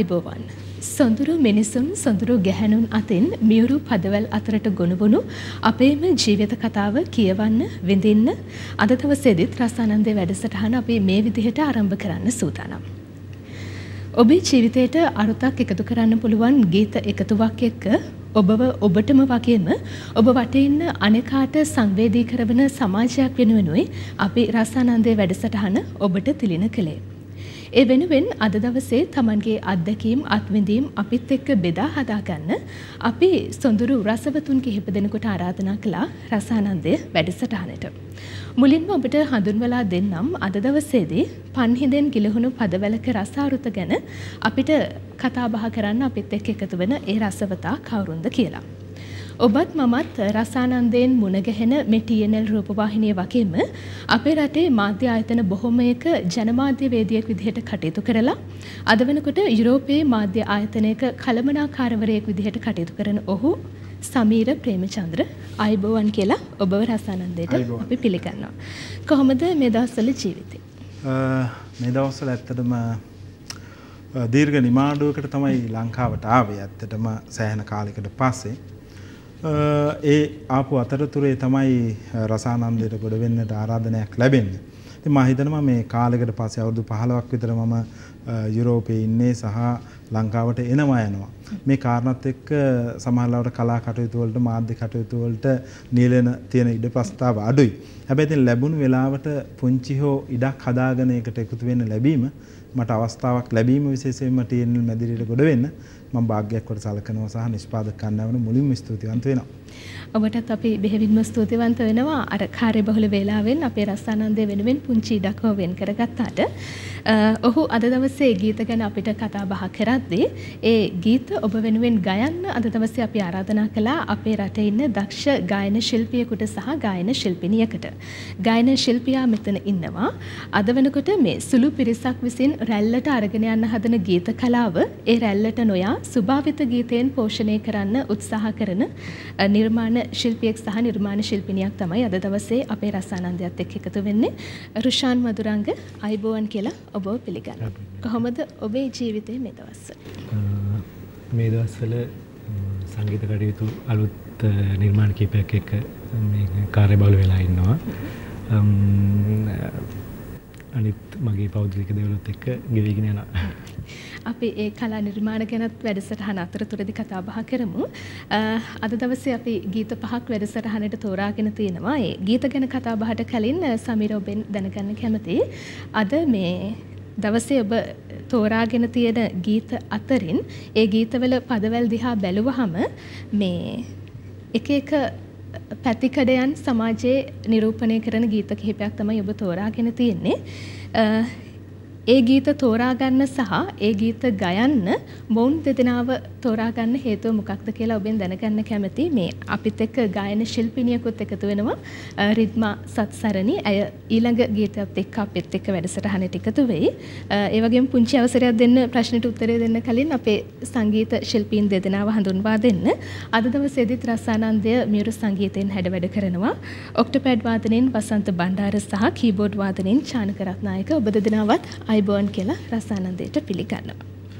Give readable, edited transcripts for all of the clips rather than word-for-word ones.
අයිබෝවන් සොඳුරු මිනිසුන් සොඳුරු ගැහැණුන් අතින් මියුරු පදවැල් අතරට ගොනුවුණු අපේම ජීවිත කතාව කියවන්න විඳින්න අද දවසේදීත් රසානන්දේ වැඩසටහන අපි මේ විදිහට ආරම්භ කරන්න සූදානම්. ඔබේ ජීවිතයට අරුතක් එකතු කරන්න පුළුවන් ගීත එකතුවක් එක්ක ඔබව ඔබටම වගේම ඔබ වටේ ඉන්න අනෙකාට සංවේදී කරන සමාජයක් වෙනුවෙනුයි අපි රසානන්දේ වැඩසටහන ඔබට තිලින කළේ. ඒ වෙනුවෙන් අද දවසේ Tamanගේ අත්දැකීම් අත්විඳීම් අපිත් එක්ක බෙදා හදා ගන්න අපි සොඳුරු රසවතුන් කිහිප දෙනෙකුට ආරාධනා කළා රසානන්දේ වැඩසටහනට. මුලින්ම ඔබට හඳුන්වලා දෙන්නම් අද දවසේදී පන්හිඳෙන් ගිලහුණු පදවැලක රසාරුත ගැන අපිට කතා බහ කරන්න අපිත් එක්ක එකතු වෙන ඒ රසවතා කවුරුන්ද කියලා. ඔබත් මමත් රසානන්දයෙන් මුණගැහෙන මේ TNL රූපවාහිනිය වගේම අපේ රටේ මාධ්‍ය ආයතන බොහොමයක ජනමාධ්‍යවේදියෙක් විදිහට කටයුතු කරලා අද වෙනකොට යුරෝපයේ මාධ්‍ය ආයතනයක කළමනාකාරවරයෙක් විදිහට කටයුතු කරන ඔහු සමීර ප්‍රේමචන්ද්‍ර අයිබෝවන් කියලා ඔබව රසානන්දයට අපි පිළිගන්නවා. කොහොමද මේ දවස්වල ජීවිතේ? මේ දවස්වල ඇත්තටම දීර්ඝ නිමාඩුවකට තමයි ලංකාවට ආවේ. ඇත්තටම සෑහෙන කාලයකට පස්සේ ඒ ආපු අතරතුරේ තමයි රසානන්දයට ගොඩ වෙන්නට ආරාධනයක් ලැබෙන්නේ. ඉතින් මම හිතනවා මේ කාලයකට පස්සේ අවුරුදු 15ක් විතර මම යුරෝපයේ ඉන්නේ සහ ලංකාවට එනවා යනවා. මේ කාරණාත් එක්ක සමහරවිට කලා කටයුතු වලට මාධ්‍ය කටයුතු වලට නියැලෙන තියෙන ඉඩ ප්‍රස්තාව අඩුයි. හැබැයි ඉතින් ලැබුණු වෙලාවට පුංචි හෝ ඉඩක් හදාගෙන ඒකට එකතු වෙන්න ලැබීම මට අවස්ථාවක් ලැබීම විශේෂයෙන්ම TNL මැදිරියට ගොඩ වෙන්න මම භාග්‍යයක් කොට සලකනවා සහ නිෂ්පාදක කණ්ඩායමට මුලින්ම ස්තුතිවන්ත වෙනවා. ඔබටත් අපි බෙහෙවින්ම ස්තුතිවන්ත වෙනවා අර කාර්යබහුල වේලාවෙන් අපේ රසානන්දේ වෙනුවෙන් පුංචි ඉඩක් වෙන් කරගත්තාට. ඔහු අද දවසේ ගීත ගැන අපිට කතා බහ කරද්දී ඒ ගීත ඔබ වෙනුවෙන් ගයන්න අද දවසේ අපි ආරාධනා කළා අපේ රටේ ඉන්න දක්ෂ ගායන ශිල්පියෙකුට සහ ගායන ශිල්පිනියකට. ගායන ශිල්පියා මෙතන ඉන්නවා. අද වෙනකොට මේ සුළු පිරිසක් විසින් රැල්ලට අරගෙන යන්න හදන ගීත කලාව ඒ රැල්ලට නොයා සුභාවිත ගීතයෙන් පෝෂණය කරන්න උත්සාහ කරන නිර්මාණ ශිල්පියෙක් සහ නිර්මාණ ශිල්පිනියක් තමයි අද දවසේ අපේ රසානන්දයත් එක්ක එකතු වෙන්නේ. රුෂාන් මදුරංග අයිබෝවන් කියලා ඔබව පිළිගන්නවා. කොහොමද ඔබේ ජීවිතේ මේ දවස්වල? මේ දවස්වල සංගීත කටයුතු අලුත් නිර්මාණ කීපයක් එක්ක මේ කාර්යබහුල වෙලා ඉන්නවා. අනිත් මගේ පෞද්ගලික දේවලුත් එක්ක ගෙවිගෙන යනවා. අපි ඒ කලා නිර්මාණ ගැනත් වැඩසටහන අතරතුරදී කතා බහ කරමු. අද දවසේ අපි ගීත 5ක් වැඩසටහනට තෝරාගෙන තියෙනවා. ඒ ගීත ගැන කතා බහට කලින් සමීර ඔබෙන් දැනගන්න කැමතියි. අද මේ දවසේ ඔබ තෝරාගෙන තියෙන ගීත අතරින් ඒ ගීතවල පදවැල් දිහා බැලුවහම මේ එක එක පැතිකඩයන් සමාජයේ නිරූපණය කරන ගීත කිහිපයක් තමයි ඔබ තෝරාගෙන තියෙන්නේ. ඒ ගීත තෝරා ගන්න සහ ඒ ගීත ගයන්න මොවුන් දෙදෙනාව තෝරා ගන්න හේතුව මොකක්ද කියලා ඔබෙන් දැනගන්න කැමතියි. මේ අපිත් එක්ක ගායන ශිල්පිනියකුත් එකතු වෙනවා රිද්මා සත්සරණි. ඇය ඊළඟ ගීතයත් එක්ක අපිත් එක්ක වැඩසටහනට එකතු වෙයි. ඒ වගේම පුංචි අවසරයක් දෙන්න ප්‍රශ්නෙට උත්තරය දෙන්න කලින් අපේ සංගීත ශිල්පීන් දෙදෙනාව හඳුන්වා දෙන්න. අද දවසේදීත් රසානන්දය මියුරු සංගීතයෙන් හැඩවැඩ කරනවා. ඔක්ටෝපැඩ් වාදනයෙන් වසන්ත බණ්ඩාර සහ කීබෝඩ් වාදනයෙන් චානක රත්නායක ඔබ දෙදෙනාවත් අයිබෝන් කියලා රසානන්දයට පිළිගන්නවා.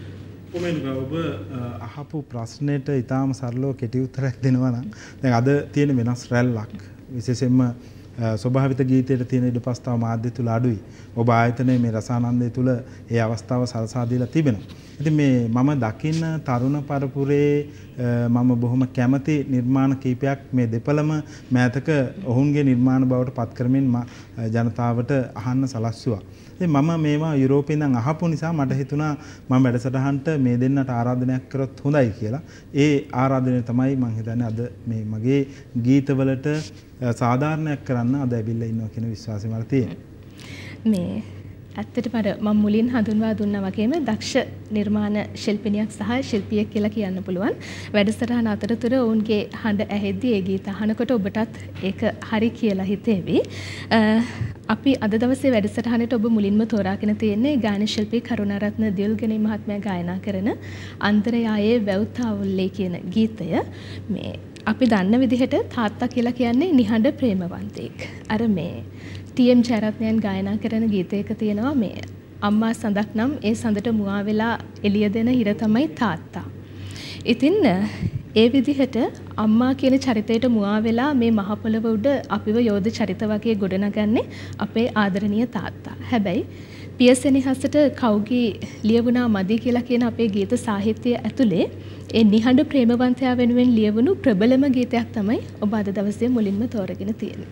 ඔබ අහපු ප්‍රශ්නෙට ඉතාම සරලව කෙටි උත්තරයක් දෙනවා නම් දැන් අද තියෙන වෙනස් රැල්ලක් විශේෂයෙන්ම ස්වභාවිත ගීතයට තියෙන ඉඩ ප්‍රස්තාව මාධ්‍ය තුල අඩුයි. ඔබ ආයතනයේ මේ රසානන්දය තුල ඒ අවස්ථාව සලසා දීලා තිබෙනවා. ඉතින් මේ මම දකින්න තරුණ පරපුරේ මම බොහොම කැමති නිර්මාණ කීපයක් මේ දෙපළම මෑතක ඔවුන්ගේ නිර්මාණ බවට පත් කරමින් ජනතාවට අහන්න සලස්වුවා. ඉතින් මම මේවා යුරෝපයෙන් ඉඳන් අහපු නිසා මට හිතුණා මම වැඩසටහනට මේ දෙන්නට ආරාධනයක් කරොත් හොඳයි කියලා. ඒ ආරාධනය තමයි මම හිතන්නේ අද මේ මගේ ගීතවලට සාධාරණයක් කරන්න අද ඇවිල්ලා ඉන්නවා කියන විශ්වාසය මට තියෙනවා. මේ ඇත්තටම මම මුලින් හඳුන්වා දුන්නා වගේම දක්ෂ නිර්මාණ ශිල්පිනියක් සහ ශිල්පියෙක් කියලා කියන්න පුළුවන්. වැඩසටහන අතරතුර ඔවුන්ගේ හඬ ඇහෙද්දී ඒ ගීත අහනකොට ඔබටත් ඒක හරි කියලා හිතේවි. අපි අද දවසේ වැඩසටහනට ඔබ මුලින්ම තෝරාගෙන තියෙන්නේ ගායන ශිල්පී කරුණාරත්න දියුල්ගනේ මහත්මයා ගායනා කරන අන්තරයායේ වැව්තාවුල්ලේ කියන ගීතය. මේ අපි දන්න විදිහට තාත්තා කියලා කියන්නේ නිහඬ ප්‍රේමවන්තයෙක්. අර මේ TM ජයරත්නයන් ගායනා කරන ගීතයක තියෙනවා මේ අම්මා සඳක් නම් ඒ සඳට මුවා වෙලා එළිය දෙන හිර තමයි තාත්තා. ඉතින් ඒ විදිහට අම්මා කියන චරිතයට මුවා වෙලා මේ මහ පොළව උඩ අපිව යෝධ චරිත වගේ ගොඩනගන්නේ අපේ ආදරණීය තාත්තා. හැබැයි පියසෙනෙහසට කවුගේ ලියවුණා මදි කියලා කියන අපේ ගීත සාහිත්‍යය ඇතුලේ ඒ නිහඬ ප්‍රේමවන්තයා වෙනුවෙන් ලියවුණු ප්‍රබලම ගීතයක් තමයි ඔබ අද දවසේ මුලින්ම තෝරගෙන තියෙන්නේ.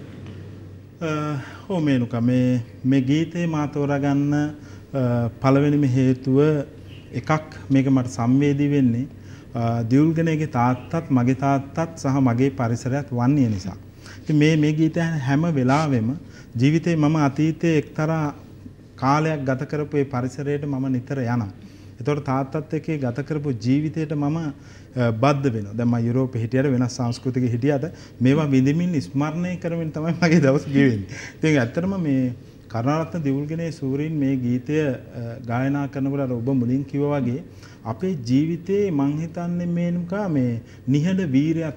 මේනුක මේ ගීතේ මා තෝරාගන්න පළවෙනිම හේතුව එකක් මේක මට සංවේදී වෙන්නේ දියුල්ගනේගේ තාත්තත් මගේ තාත්තත් සහ මගේ පරිසරයත් වන්නේ නිසා. ඉතින් මේ ගීතය හැම වෙලාවෙම ජීවිතේ මම අතීතයේ එක්තරා කාලයක් ගත කරපු ඒ පරිසරයට මම නිතර යනවා. ඒතකොට තාත්තත් එක්ක ගත කරපු ජීවිතයට මම බද්ධ වෙනවා. දැන් මම යුරෝපේ හිටියට වෙනස් සංස්කෘතික හිටියට මේවා විඳින්මින් ස්මරණය කරමින් තමයි මගේ දවස් ගෙවෙන්නේ. ඉතින් ඇත්තටම මේ කරුණාරත්න දියුල්ගනේ සූරීන් මේ ගීතය ගායනා කරනකොට අර ඔබ මුලින් කිව්වා වගේ අපේ ජීවිතේ මං හිතන්නේ මේනුකා මේ නිහඬ වීරයා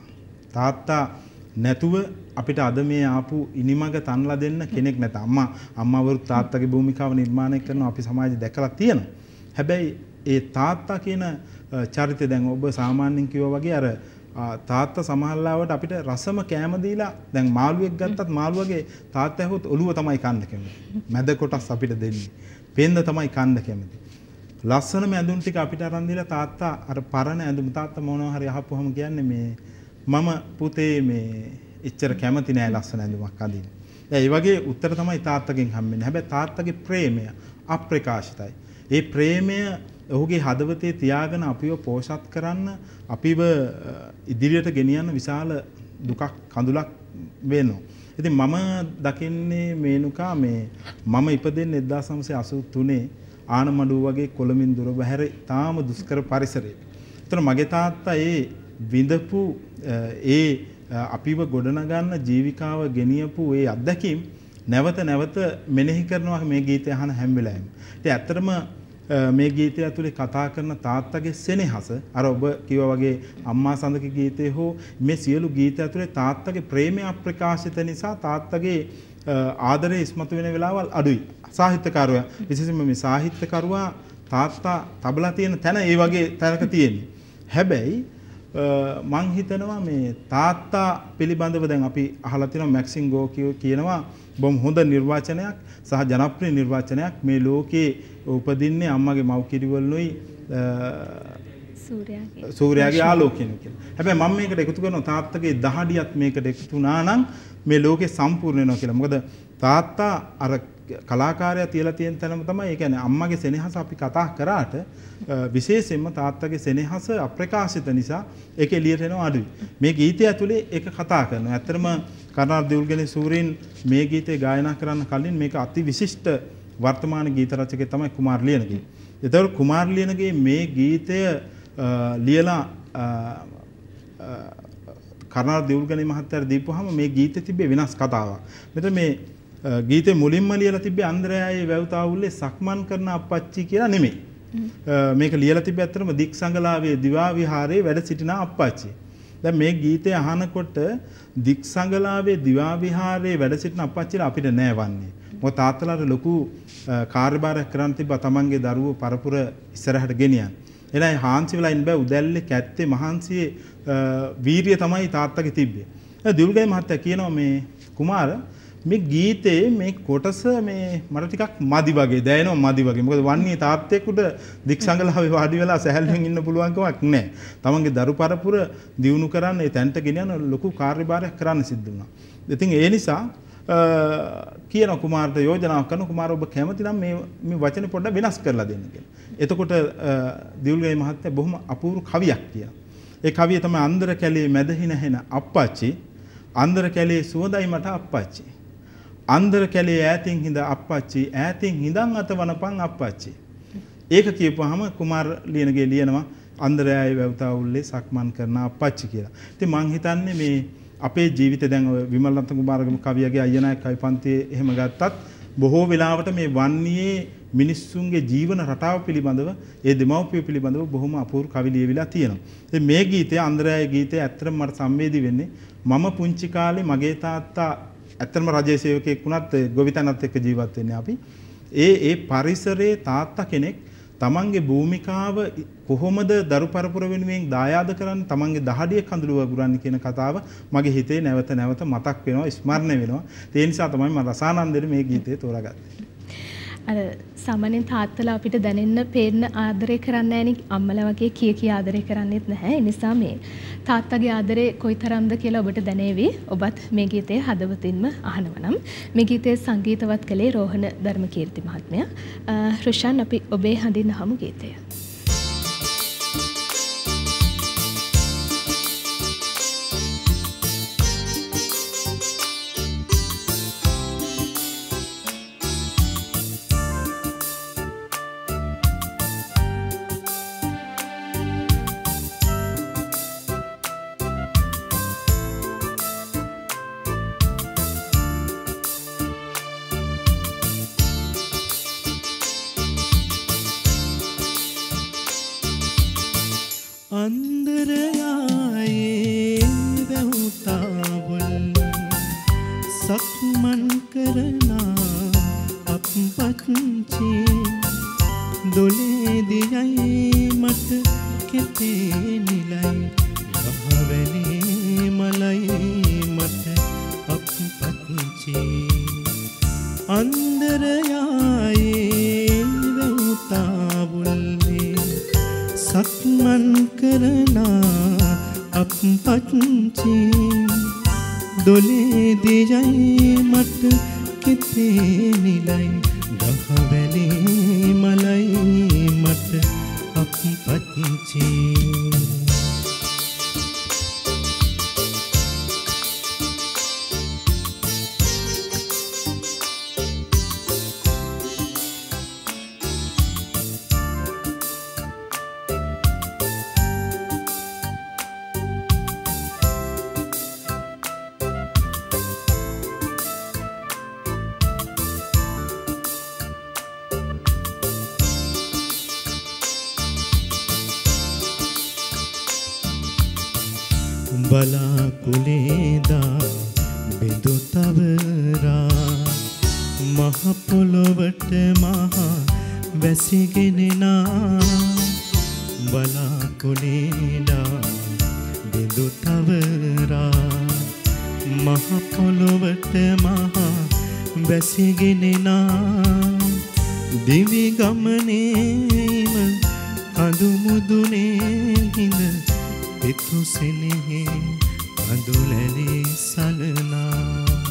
තාත්තා නැතුව අපිට අද මේ ආපු ඉනිමග තනලා දෙන්න කෙනෙක් නැත. අම්මාවරු තාත්තගේ භූමිකාව නිර්මාණය කරනවා අපි සමාජයේ දැකලා තියෙනවා. හැබැයි ඒ තාත්තා කියන චරිතය දැන් ඔබ සාමාන්‍යයෙන් කිව්වා වගේ අර තාත්තා සමහරවිට අපිට රසම කෑම දීලා දැන් මාළුවෙක් ගත්තත් මාළුවගේ තාත්තා ඇහුවොත් ඔළුව තමයි කන්න කැමති. මැද කොටස් අපිට දෙන්නේ. පෙන්ද තමයි කන්න කැමති. ලස්සනම ඇඳුම් ටික අපිට අරන් දීලා තාත්තා අර පරණ ඇඳුම් තාත්තා මොනවා හරි අහපුවම කියන්නේ මේ මම පුතේ මේ එච්චර කැමති නෑ ලස්සන ඇඳුමක් අඳින්න. ඒ වගේ උත්තර තමයි තාත්තගෙන් හම්බෙන්නේ. හැබැයි තාත්තගේ ප්‍රේමය අප්‍රකාශිතයි. ඒ ප්‍රේමය ඔහුගේ හදවතේ තියාගෙන අපිව පෝෂත් කරන්න අපිව ඉදිරියට ගෙනියන්න විශාල දුකක් කඳුලක් වෙනවා. ඉතින් මම දකින්නේ මේනුකා මම ඉපදෙන්නේ 1983 ආනමඩුව වගේ කොළමින් දුර බැහැර තාම දුෂ්කර පරිසරයක. ඒතර මගේ තාත්තා ඒ විඳපු ඒ අපිව ගොඩනගන්න ජීවිකාව ගෙනියපු ඒ අත්දැකීම් නැවත මෙනෙහි කරනවා මේ ගීතය අහන හැම වෙලාවෙම. ඉතින් ඇත්තටම මේ ගීතය ඇතුලේ කතා කරන තාත්තගේ සෙනෙහස අර ඔබ කිව්වා වගේ අම්මා සඳගේ ගීතේ හෝ මේ සියලු ගීත ඇතුලේ තාත්තගේ ප්‍රේමය අප්‍රකාශිත නිසා තාත්තගේ ආදරය ඉස්මතු වෙන වෙලාවල් අඩුයි. සාහිත්‍යකාරයා විශේෂයෙන්ම මේ සාහිත්‍යකරුවා තාත්තා තබලා තියෙන තැන ඒ වගේ තැනක තියෙන්නේ. හැබැයි මං හිතනවා මේ තාත්තා පිළිබඳව දැන් අපි අහලා තියෙනවා මැක්සිම් ගෝකියෝ කියනවා බොහොම හොඳ නිර්වචනයක් සහ ජනප්‍රිය නිර්වචනයක් මේ ලෝකේ උපදින්නේ අම්මගේ මව් කිරිවලුයි සූර්යාගේ ආලෝකයෙන් කියලා. හැබැයි මම මේකට එකතු කරනවා තාත්තගේ දහඩියත් මේකට එකතු වුණා නම් මේ ලෝකේ සම්පූර්ණ වෙනවා කියලා. මොකද තාත්තා අර කලාකාරයා තියලා තියෙන තැනම තමයි ඒ කියන්නේ අම්මගේ සෙනෙහස අපි කතා කරාට විශේෂයෙන්ම තාත්තගේ සෙනෙහස අප්‍රකාශිත නිසා ඒක එළියට එනවා අඩුයි. මේ ගීතය ඇතුලේ ඒක කතා කරනවා. ඇත්තටම කරුණාරත්න දියුල්ගනේ සූරීන් මේ ගීතේ ගායනා කරන්න කලින් මේක අති විශිෂ්ට වර්තමාන ගීත රචකයෙක් තමයි කුමාර් ලියනගේ. ඒතකොට කුමාර් ලියනගේ මේ ගීතය ලියලා කරුණාරත්න දියුල්ගනේ මහත්තයාට දීපුවාම මේ ගීතේ තිබ්බේ වෙනස් කතාවක්. මෙතන මේ ගීතේ මුලින්ම ලියලා තිබ්බේ අන්ද්‍රයාගේ වැව්තාවුල්ලේ සක්මන් කරන අප්පච්චි කියලා නෙමෙයි. මේක ලියලා තිබ්බේ ඇත්තටම දික්සංගලාවේ දිවා විහාරයේ වැඩ සිටින අප්පච්චි. දැන් මේ ගීතය අහනකොට දික්සංගලාවේ දිවා විහාරයේ වැඩ සිටින අප්පච්චිලා අපිට නෑවන්නේ. මොකද තාත්තලාට ලොකු කාර්යභාරයක් කරන් තිබ්බා තමන්ගේ දරුවෝ පරපුර ඉස්සරහට ගෙනියන්න. එනයි හාන්සි වෙලා ඉන්න බෑ උදැල්ලේ කැත්තේ මහන්සියේ වීරිය තමයි තාත්තගේ තිබ්බේ. දියුල්ගනේ මහත්තයා කියනවා මේ කුමාර මේ ගීතේ මේ කොටස මේ මට ටිකක් මදි වගේ දැනෙනවා මදි වගේ. මොකද වන්නේ තාත්තෙකුට දික්සංගලාවේ වාඩි වෙලා සැහැල්ලුවෙන් ඉන්න පුළුවන් කමක් නැහැ. තමන්ගේ දරු පරපුර දියුණු කරන්න ඒ තැනට ගෙනියන ලොකු කාර්යභාරයක් කරන්න සිද්ධ වුණා. ඉතින් ඒ නිසා කියන කුමාරට යෝජනාවක් කරන කුමාර ඔබ කැමති නම් මේ වචනේ පොඩ්ඩක් වෙනස් කරලා දෙන්න කියලා. එතකොට දියුල්ගනේ මහත්තයා බොහොම අපූර්ව කවියක් කියනවා. ඒ කවිය තමයි අන්දර කැලේ මැදහින හෙන අප්පච්චි අන්දර කැලේ සුවඳයි මට අප්පච්චි අන්දර කැලේ ඈතින් හිඳ අප්පච්චි ඈතින් හිඳන් අතවනපන් අප්පච්චි. ඒක කියපුවාම කුමාර් ලියනගේ ලියනවා අන්දරයාගේ වැව්තාවුල්ලේ සක්මන් කරන අප්පච්චි කියලා. ඉතින් මං හිතන්නේ මේ අපේ ජීවිතේ දැන් විමලරත්න කුමාරගම කවියගේ අයියනායක කවි පන්තියේ එහෙම ගත්තත් බොහෝ වෙලාවට මේ වන්නේ මිනිස්සුන්ගේ ජීවන රටාව පිළිබඳව ඒ දෙමව්පිය පිළිබඳව බොහොම අපූර්ව කවි ලියවිලා තියෙනවා. ඉතින් මේ ගීතය අන්දරයාගේ ගීතය ඇත්තටම මට සංවේදී වෙන්නේ මම පුංචි කාලේ මගේ තාත්තා ඇත්තටම රජයේ සේවකයෙක් වුණත් ගොවිතැනත් එක්ක ජීවත් වෙන්නේ අපි. ඒ පරිසරයේ තාත්තා කෙනෙක් තමන්ගේ භූමිකාව කොහොමද දරු පරපුර වෙනුවෙන් දායාද කරන්නේ තමන්ගේ දහඩිය කඳුළු වගුරන්නේ කියන කතාව මගේ හිතේ නැවත නැවත මතක් වෙනවා ස්මරණය වෙනවා. ඒ නිසා තමයි මම රසානන්දෙට මේ ගීතය තෝරාගත්තේ. අර සාමාන්‍යයෙන් තාත්තලා අපිට දැනෙන්න පේන්න ආදරය කරන්නේ නැණි අම්මලා වගේ කී ආදරය කරන්නේත් නැහැ. ඒ නිසා මේ තාත්තගේ ආදරේ කොයිතරම්ද කියලා ඔබට දැනේවි. ඔබත් මේ ගීතය හදවතින්ම අහනවා නම් මේ ගීතය සංගීතවත් කළේ රෝහණ ධර්මකීර්ති මහත්මයා. රුෂාන් අපි ඔබේ හඳින් අහමු ගීතය. බලාකුලේදා බිඳු තවරා මහ පොළොවට මහා වැසිගෙනනා බලාකුලේදා බිඳු තවරා මහ පොළොවට මහා වැසිගෙනනා දිවි ගමනේම කඳු මුදුනේ හිඳ පිතු සෙනෙහි අඳුලැලි සලනා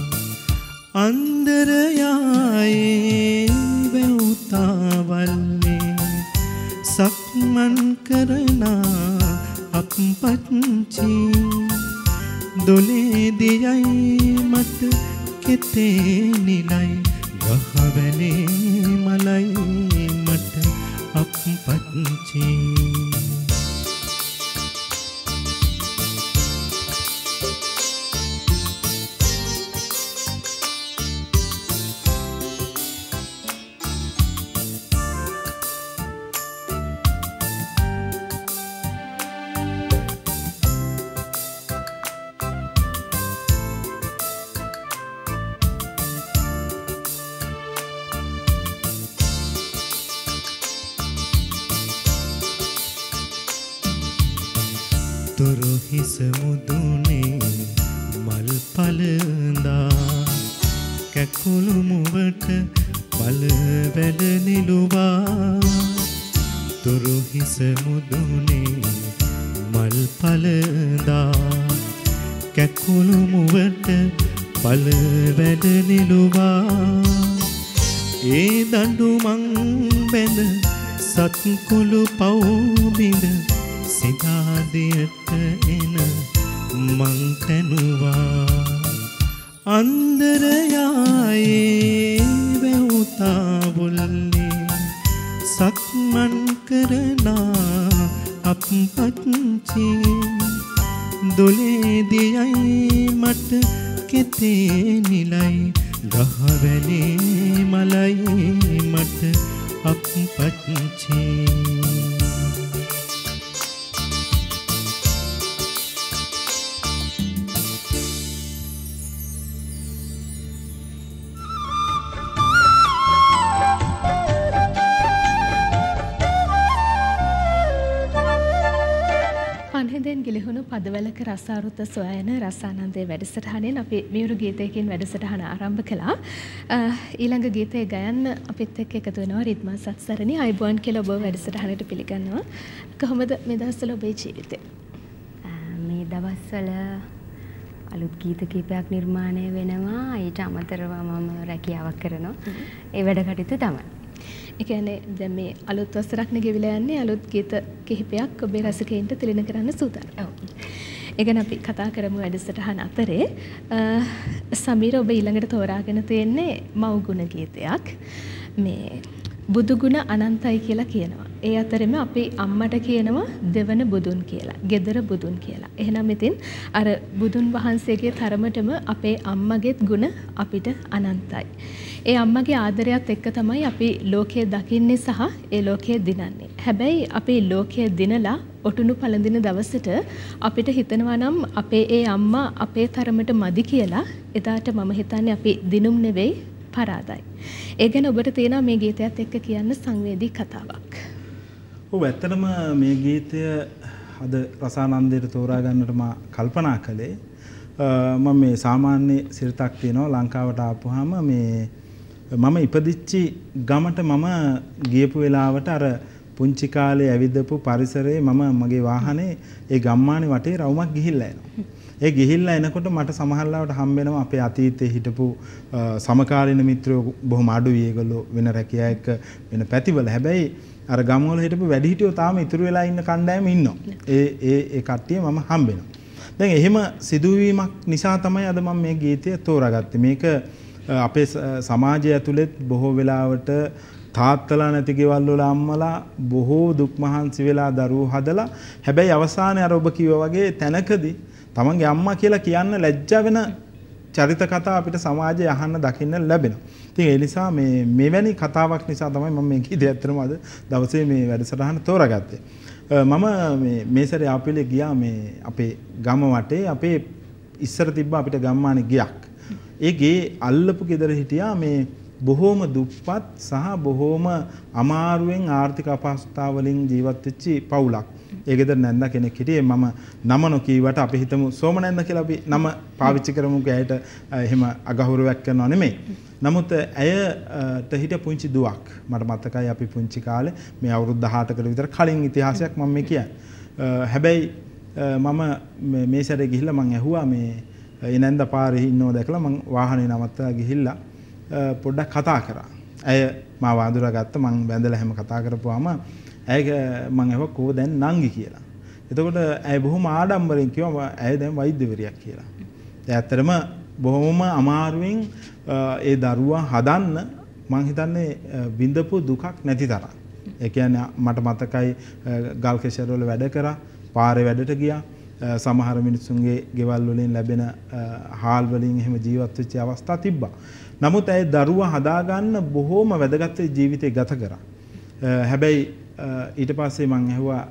අන්දරයායේ බැවුතාවල්ලේ සක්මන් කරනා අප්පච්චි දොලේ දියයි මට කෙතේ නිලයි ගහවැලේ මලයි මට අප්පච්චි තුරු හිස මුදුනේ මල් පලඳා කැකුළු මුවට පල වැඩ නිලුවා තුරු හිස මුදුනේ මල් පලඳා කැකුළු මුවට පල වැඩ නිලුවා ඒ දඬු මං බැඳ සත්කුළු පවුබිඳ සිතාදියට එන මං තැනුවා අන්දරයායේ වැවුතාවුල්ලේ සක්මන් කරනා අප්පච්චි දොලේ දියයි මට කෙතේ නිලයි ගහවැලේ මලයි මට අප්පච්චි පදවලක රසාරුත සොයන රසානන්දේ වැඩසටහනෙන් අපි මියුරු ගීතයකින් වැඩසටහන ආරම්භ කළා. ඊළඟ ගීතය ගයන්න අපිත් එක්ක එකතු වෙනවා රිද්මා සත්සරණි. අයබෝන් කියලා ඔබ වැඩසටහනට පිළිගන්නවා. කොහොමද මේ දවස්වල ඔබේ ජීවිතය? මේ දවස්වල අලුත් ගීත කීපයක් නිර්මාණය වෙනවා. ඊට අමතරව මම රැකියාවක් කරනවා. ඒ වැඩ කටයුතු තමයි. ඒ කියන්නේ දැන් මේ අලුත් වසරක් ගෙවිලා යන්නේ අලුත් ගීත කිහිපයක් ඔබේ රසිකයින්ට තිළින කරන්න සූදානම්. ඔව්. ඒ ගැන අපි කතා කරමු වැඩසටහන අතරේ. සමීර ඔබ ඊළඟට තෝරාගෙන තියෙන්නේ මව්ගුණ ගීතයක්. මේ බුදුගුණ අනන්තයි කියලා කියනවා. ඒ අතරෙම අපි අම්මට කියනවා දෙවන බුදුන් කියලා. gedara බුදුන් කියලා. එහෙනම් ඉතින් අර බුදුන් වහන්සේගේ තරමටම අපේ අම්මගේත් ගුණ අපිට අනන්තයි. ඒ අම්මගේ ආදරයත් එක්ක තමයි අපි ලෝකය දකින්නේ සහ ඒ ලෝකය දිනන්නේ. හැබැයි අපි ලෝකය දිනලා ඔටුනු පළඳින දවසට අපිට හිතනවා නම් අපේ ඒ අම්මා අපේ තරමට මදි කියලා එදාට මම හිතන්නේ අපි දිනුම් නෙවෙයි පරාදයි. ඒ ගැන ඔබට තියෙනවා මේ ගීතයත් එක්ක කියන්න සංවේදී කතාවක්. ඔව් ඇත්තටම මේ ගීතය අද රසානන්දයට තෝරා ගන්නට මම කල්පනා කළේ මම මේ සාමාන්‍ය සිරිතක් තියෙනවා ලංකාවට ආපුවාම මේ මම ඉපදිච්චි ගමට මම ගියපු වෙලාවට අර පුංචි කාලේ ඇවිදපු පරිසරයේ මම මගේ වාහනේ ඒ ගම්මානේ වටේ රවුමක් ගිහිල්ලා එනවා. ඒ ගිහිල්ලා එනකොට මට සමහරවිට හම්බ වෙනවා අපේ අතීතයේ හිටපු සමකාලීන මිත්‍රයෝ බොහොම අඩුයි ඒගොල්ලෝ වෙන රැකියා එක්ක වෙන පැතිවල. හැබැයි අර ගම්වල හිටපු වැඩිහිටියෝ තාම ඉතුරු වෙලා ඉන්න කණ්ඩායම ඉන්නවා. ඒ කට්ටිය මම හම්බ වෙනවා. දැන් එහෙම සිදුවීමක් නිසා තමයි අද මම මේ ගීතය තෝරාගත්තේ. මේක අපේ සමාජය ඇතුළෙත් බොහෝ වෙලාවට තාත්තලා නැති ගෙවල් වල අම්මලා බොහෝ දුක් මහන්සි වෙලා දරුවෝ හදලා හැබැයි අවසානයේ අර ඔබ කිව්වා වගේ තැනකදී තමන්ගේ අම්මා කියලා කියන්න ලැජ්ජා වෙන චරිත කතා අපිට සමාජයේ අහන්න දකින්න ලැබෙනවා. ඉතින් ඒ නිසා මෙවැනි කතාවක් නිසා තමයි මම මේ ගීතය ඇත්තටම අද දවසේ මේ වැඩසටහන තෝරාගත්තේ. මම මේ සැරේ ආපිලේ ගියා මේ අපේ ගම වටේ අපේ ඉස්සර තිබ්බ අපිට ගම්මානේ ගියක්. ඒ ගේ අල්ලපු ගෙදර හිටියා මේ බොහෝම දුප්පත් සහ බොහෝම අමාරුවෙන් ආර්ථික අපහසුතාව වලින් ජීවත් වෙච්ච පවුලක්. ඒ ගෙදර නැන්දා කෙනෙක් හිටියේ මම නම නොකීවට අපි හිතමු සෝමනන්ද කියලා අපි නම පාවිච්චි කරමුකෝ. ඇයට එහෙම අගහුරුවක් කරනව නෙමෙයි. නමුත් ඇයට හිටිය පුංචි දුවක්. මට මතකයි අපි පුංචි කාලේ මේ අවුරුදු 18කට විතර කලින් ඉතිහාසයක් මම මේ කියන්නේ. හැබැයි මම මේ සැරේ ගිහිල්ලා මම ඇහුවා මේ ඒ නැන්දා පාරේ ඉන්නව දැකලා මම වාහනේ නවත්තලා ගිහිල්ලා පොඩ්ඩක් කතා කරා. ඇය මාව අඳුරගත්ත මම වැඳලා හැම කතා කරපුවාම ඇය මම ඇහුවා කොහොමද දැන් නංගි කියලා. එතකොට ඇය බොහොම ආඩම්බරෙන් කිව්වා ඇය දැන් වෛද්‍යවරියක් කියලා. ඒ ඇත්තටම බොහොම අමාරුවෙන් ඒ දරුවා හදන්න මම හිතන්නේ විඳපු දුකක් නැති තරම්. ඒ කියන්නේ මට මතකයි ගල් කෙසර වල වැඩ කරා, පාරේ වැඩට ගියා. සමහර මිනිස්සුන්ගේ ගෙවල් වලින් ලැබෙන හාල් වලින් එහෙම ජීවත් වෙච්ච අවස්ථා තිබ්බා. නමුත් ඒ දරුවා හදාගන්න බොහොම වැදගත් ජීවිතයක් ගත කරා. හැබැයි ඊට පස්සේ මම ඇහුවා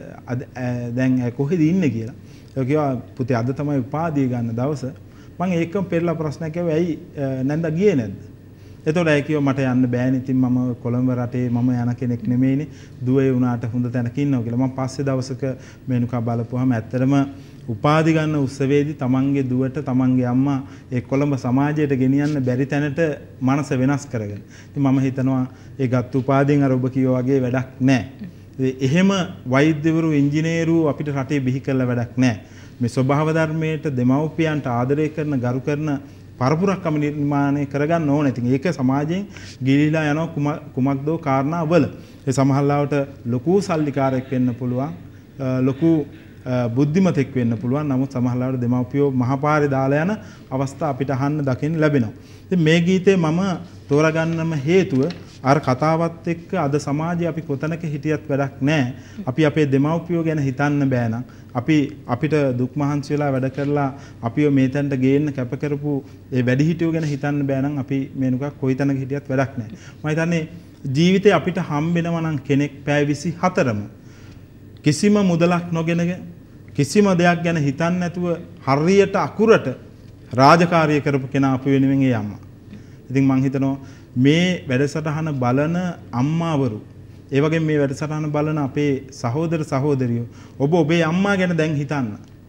දැන් කොහෙද ඉන්නේ කියලා. ඒ කිව්වා පුතේ අද තමයි උපාධිය ගන්න දවස. මම ඒකම පෙරලා ප්‍රශ්නයක් ඇහුවා ඇයි නැන්දා ගියේ නැද්ද? එතකොට ඇයි කිව්වා මට යන්න බෑනේ. ඉතින් මම කොළඹ රටේ මම යන කෙනෙක් නෙමෙයිනේ. දුවේ වුණාට හොඳ තැනක ඉන්නවා කියලා. මම පස්සේ දවසක මේනුකා බලපුවාම ඇත්තටම උපාධි ගන්න උත්සවයේදී තමන්ගේ දුවට තමන්ගේ අම්මා ඒ කොළඹ සමාජයට ගෙනියන්න බැරි තැනට මනස වෙනස් කරගෙන. ඉතින් මම හිතනවා ඒ ගත්ත උපාධියෙන් අර ඔබ කිව්වා වගේ වැඩක් නැහැ. එහෙම වෛද්‍යවරු ඉංජිනේරු අපිට රටේ බිහි කරලා වැඩක් නැහැ. මේ ස්වභාව ධර්මයට දෙමව්පියන්ට ආදරය කරන ගරු කරන පරපුරක්ම නිර්මාණය කරගන්න ඕනේ. ඉතින් ඒක සමාජයෙන් ගිලිලා යන කුමක්දෝ කාරණාවල ඒ සමහරවිට ලොකු සල්ලිකාරයෙක් වෙන්න පුළුවන්. ලොකු බුද්ධිමතෙක් වෙන්න පුළුවන්. නමුත් සමහරවිට දෙමව්පියෝ මහපාරේ දාලා යන අවස්ථා අපිට අහන්න දකින්න ලැබෙනවා. ඉතින් මේ ගීතේ මම තෝරාගන්නම හේතුව අර කතාවත් එක්ක අද සමාජයේ අපි කොතනක හිටියත් වැඩක් නැහැ. අපි අපේ දෙමව්පියෝ ගැන හිතන්න බෑ නම් අපිට දුක් මහන්සි වෙලා වැඩ කරලා අපිව මේ තැනට ගේන්න කැප කරපු ඒ වැඩිහිටියෝ ගැන හිතන්න බෑ නම් අපි මේනුකක් කොයි තැනක හිටියත් වැඩක් නැහැ. මම හිතන්නේ ජීවිතේ අපිට හම්බෙනවා නම් කෙනෙක් පැය 24ම කිසිම මුදලක් නොගෙන කිසිම දෙයක් ගැන හිතන්නේ නැතුව හරියට අකුරට රාජකාරිය කරපු කෙනා අපු වෙනුවෙන් ඒ අම්මා. ඉතින් මම හිතනවා මේ වැඩසටහන බලන අම්මාවරු ඒ වගේම මේ වැඩසටහන බලන අපේ සහෝදර සහෝදරියෝ ඔබ ඔබේ අම්මා ගැන දැන් හිතන්න.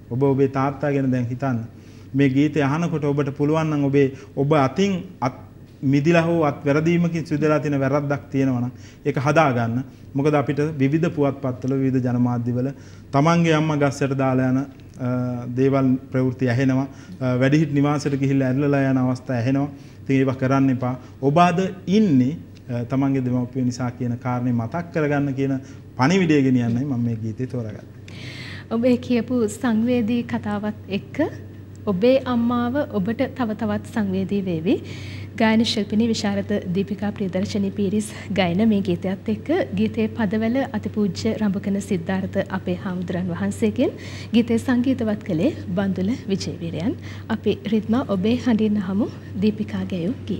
ඔබ ඔබේ තාත්තා ගැන දැන් හිතන්න. මේ ගීතය අහනකොට ඔබට පුළුවන් නම් ඔබ අතින් මිදිලා හෝ අත් වැරදීමකින් සිදුලා තියෙන වැරද්දක් තියෙනවා නම් ඒක හදා ගන්න. මොකද අපිට විවිධ පුවත්පත්වල විවිධ ජනමාධ්‍යවල තමන්ගේ අම්මා ගස්සට දාලා යන දේවල් ප්‍රවෘත්ති ඇහෙනවා. වැඩිහිටි නිවාසයට ගිහිල්ලා ඇල්ලලා යන අවස්ථා ඇහෙනවා. ඉතින් ඒවා කරන්න එපා. ඔබ අද ඉන්නේ තමන්ගේ දෙමව්පියෝ නිසා කියන කාරණේ මතක් කරගන්න කියන පණිවිඩය ගෙනියන්නයි මම මේ ගීතේ තෝරාගත්තේ. ඔබේ කියපු සංවේදී කතාවත් එක්ක ඔබේ අම්මාව ඔබට තව තවත් සංවේදී වේවි. ගායන ශිල්පිනී විශාරද දීපිකා ප්‍රියදර්ශනී පීරිස් ගායන මේ ගීතයත් එක්ක ගීතයේ පදවල අතිපූජ්‍ය රඹකන සිද්ධාර්ථ අපේ හාමුදුරන් වහන්සේගෙන් ගීතේ සංගීතවත් කළේ බන්දුල විජේවීරයන්. අපි රිද්මා ඔබේ හඬින් අහමු දීපිකා ගැයූ ගීය.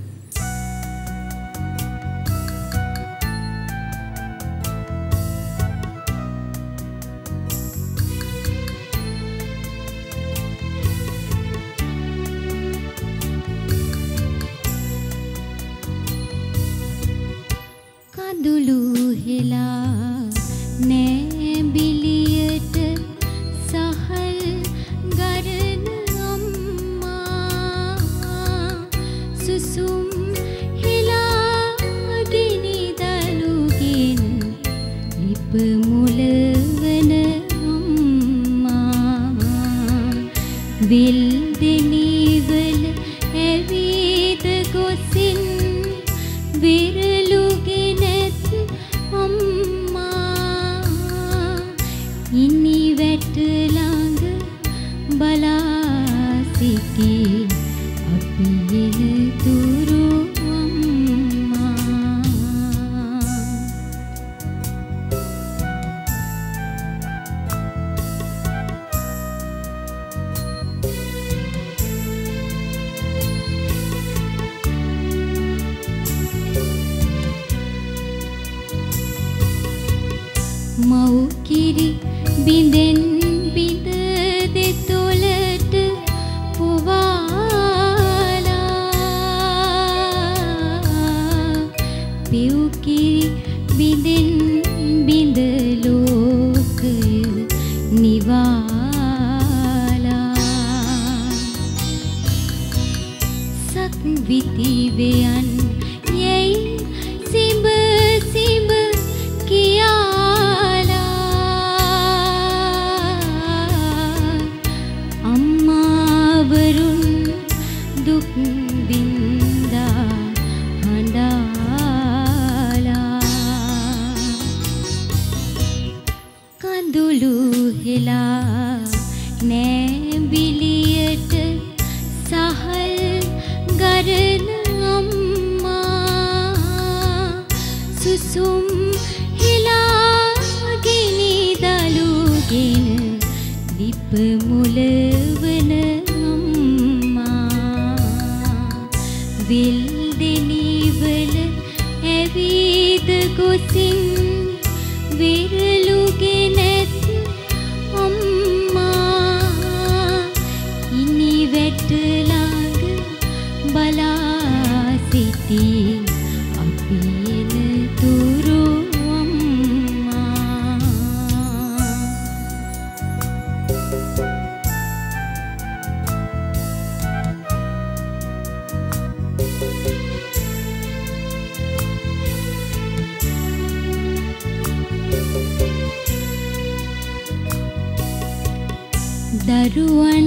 දරුවන්